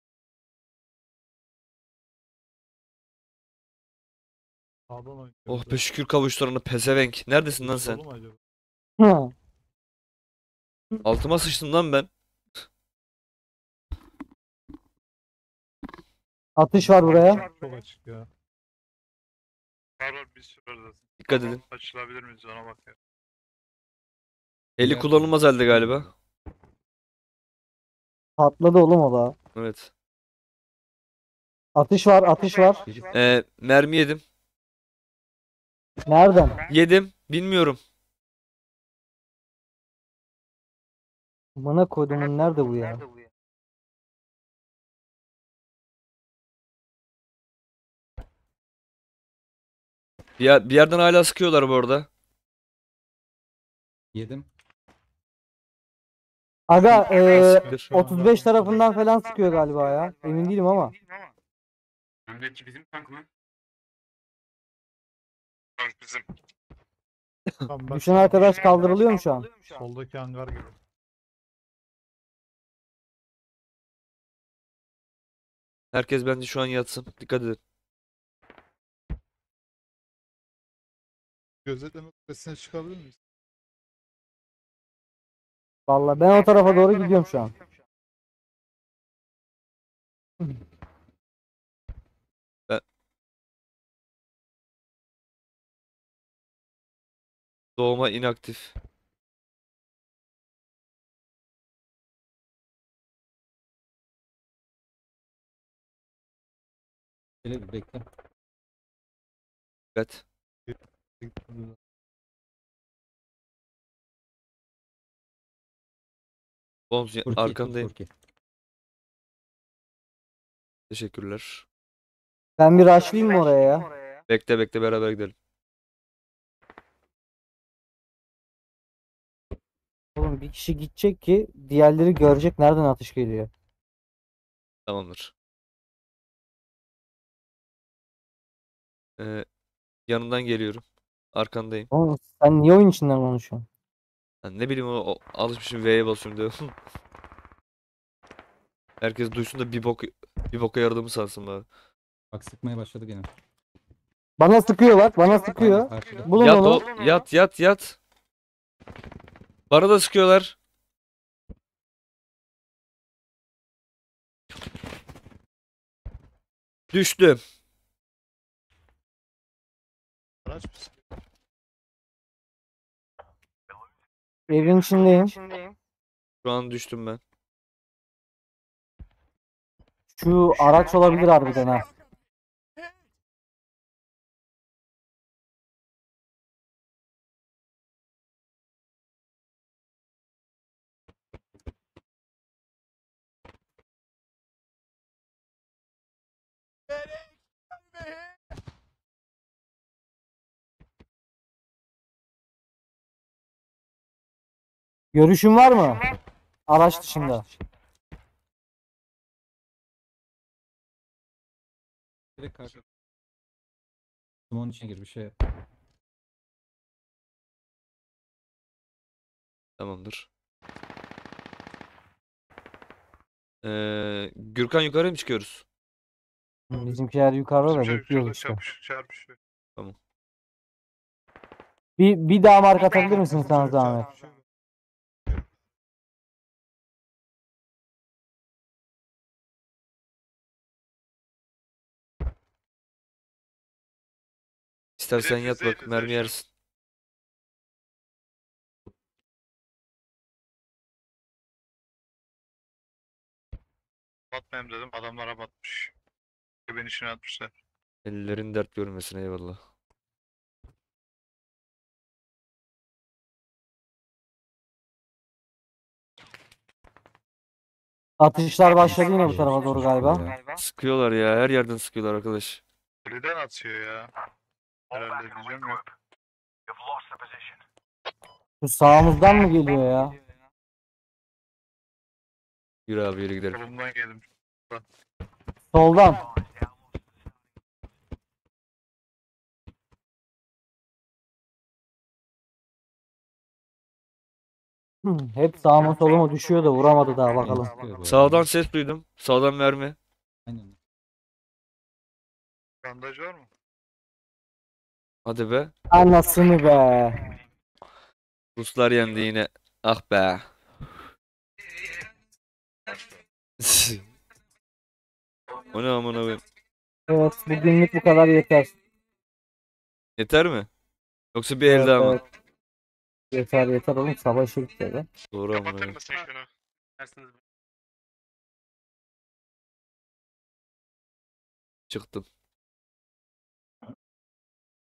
Sağdan oynuyoruz. Oh be şükür kavuşturana pezevenk. Neredesin lan sen? Dolu mu acaba? Hı. Altıma sıçtım lan ben. Atış var buraya. Çok açık ya. Var var bir sürü orada. Dikkat edin. Açılabilir miyiz ona bak. Eli kullanılmaz halde galiba. Patladı oğlum o da. Evet. Atış var, atış var. Ee, mermi yedim. Nereden? Yedim. Bilmiyorum. Bana koyduğumun nerede bu ya? Bir, yer- bir yerden hala sıkıyorlar bu arada. Yedim. Aga eee Siktir. otuz beş tarafından falan sıkıyor galiba ya. Emin değilim ama. Öndeki bizim tank mı? Tank bizim. Tamam, bak, Düşen arkadaş kaldırılıyor mu şu an? soldaki hangar gibi. Herkes bence şu an yatsın. Dikkat edin. Gözetleme kulesine çıkabilir miyiz? Vallahi ben o tarafa doğru gidiyorum şu an. Doğuma inaktif. Şöyle bir bekle. Dikkat. Bones Furki, tut arkandayım. Furki. Teşekkürler. Ben bir rushlayayım mı oraya ya? Bekle bekle beraber gidelim. Oğlum bir kişi gidecek ki diğerleri görecek nereden atış geliyor. Tamamdır. Ee, yanından geliyorum. Arkandayım. Oğlum sen niye oyun içinden konuşuyorsun? Ha, ne bileyim o, o alışmışım V'ye basıyorum diyor. Herkes duysun da bir bok bir boka yaradığımı sansın bari. Bak sıkmaya başladı gene. Bana sıkıyor bak, bana sıkıyor. Aynen, karşıda. Bulun Yat onu. o yat yat yat. Bana da sıkıyorlar. Düştüm. Araç mı sıkıyor? Evin içindeyim. Şu an düştüm ben. Şu araç olabilir harbiden ha. Görüşün var mı? Araç dışında. Direkt karşı. Simon içine gir bir şey yap. Tamamdır. Ee, Gürkan yukarı mı çıkıyoruz? Bizimkiler yukarıda da Bizim çocuk bekliyoruz şurada işte. çarpış, çarpışıyor. Bir, bir daha marka atabilir misin sana zahmet? İstersen Bir de yat füze bak yediler mermi şu an. yersin. Batmayayım dedim, adamlara batmış. Beni içine atmışlar. Ellerin dert görmesin eyvallah. Atışlar başladı yine bu tarafa doğru galiba. Sıkıyorlar ya her yerden sıkıyorlar arkadaş. Kuleden atıyor ya. Herhalde diyeceğim yok. Şu sağımızdan mı geliyor ya? Yürü abi yürü gidelim. Kolumdan geldim. Soldan. Hı, hep sağıma soluma düşüyor da vuramadı daha bakalım. Sıkıyor bu Sağdan arada. ses duydum. Sağdan mermi. Aynen. Bandaj var mı? Hadi be. Anasını be. Ruslar yendi yine. Ah be. O ne amına koyayım? Evet, bugünlük bu kadar yeter. Yeter mi? Yoksa bir el Evet, daha mı? evet. Yeter yeter oğlum, savaşı bitti. Doğru amına Kapatır koyayım. mısın şunu? Dersiniz. Çıktım.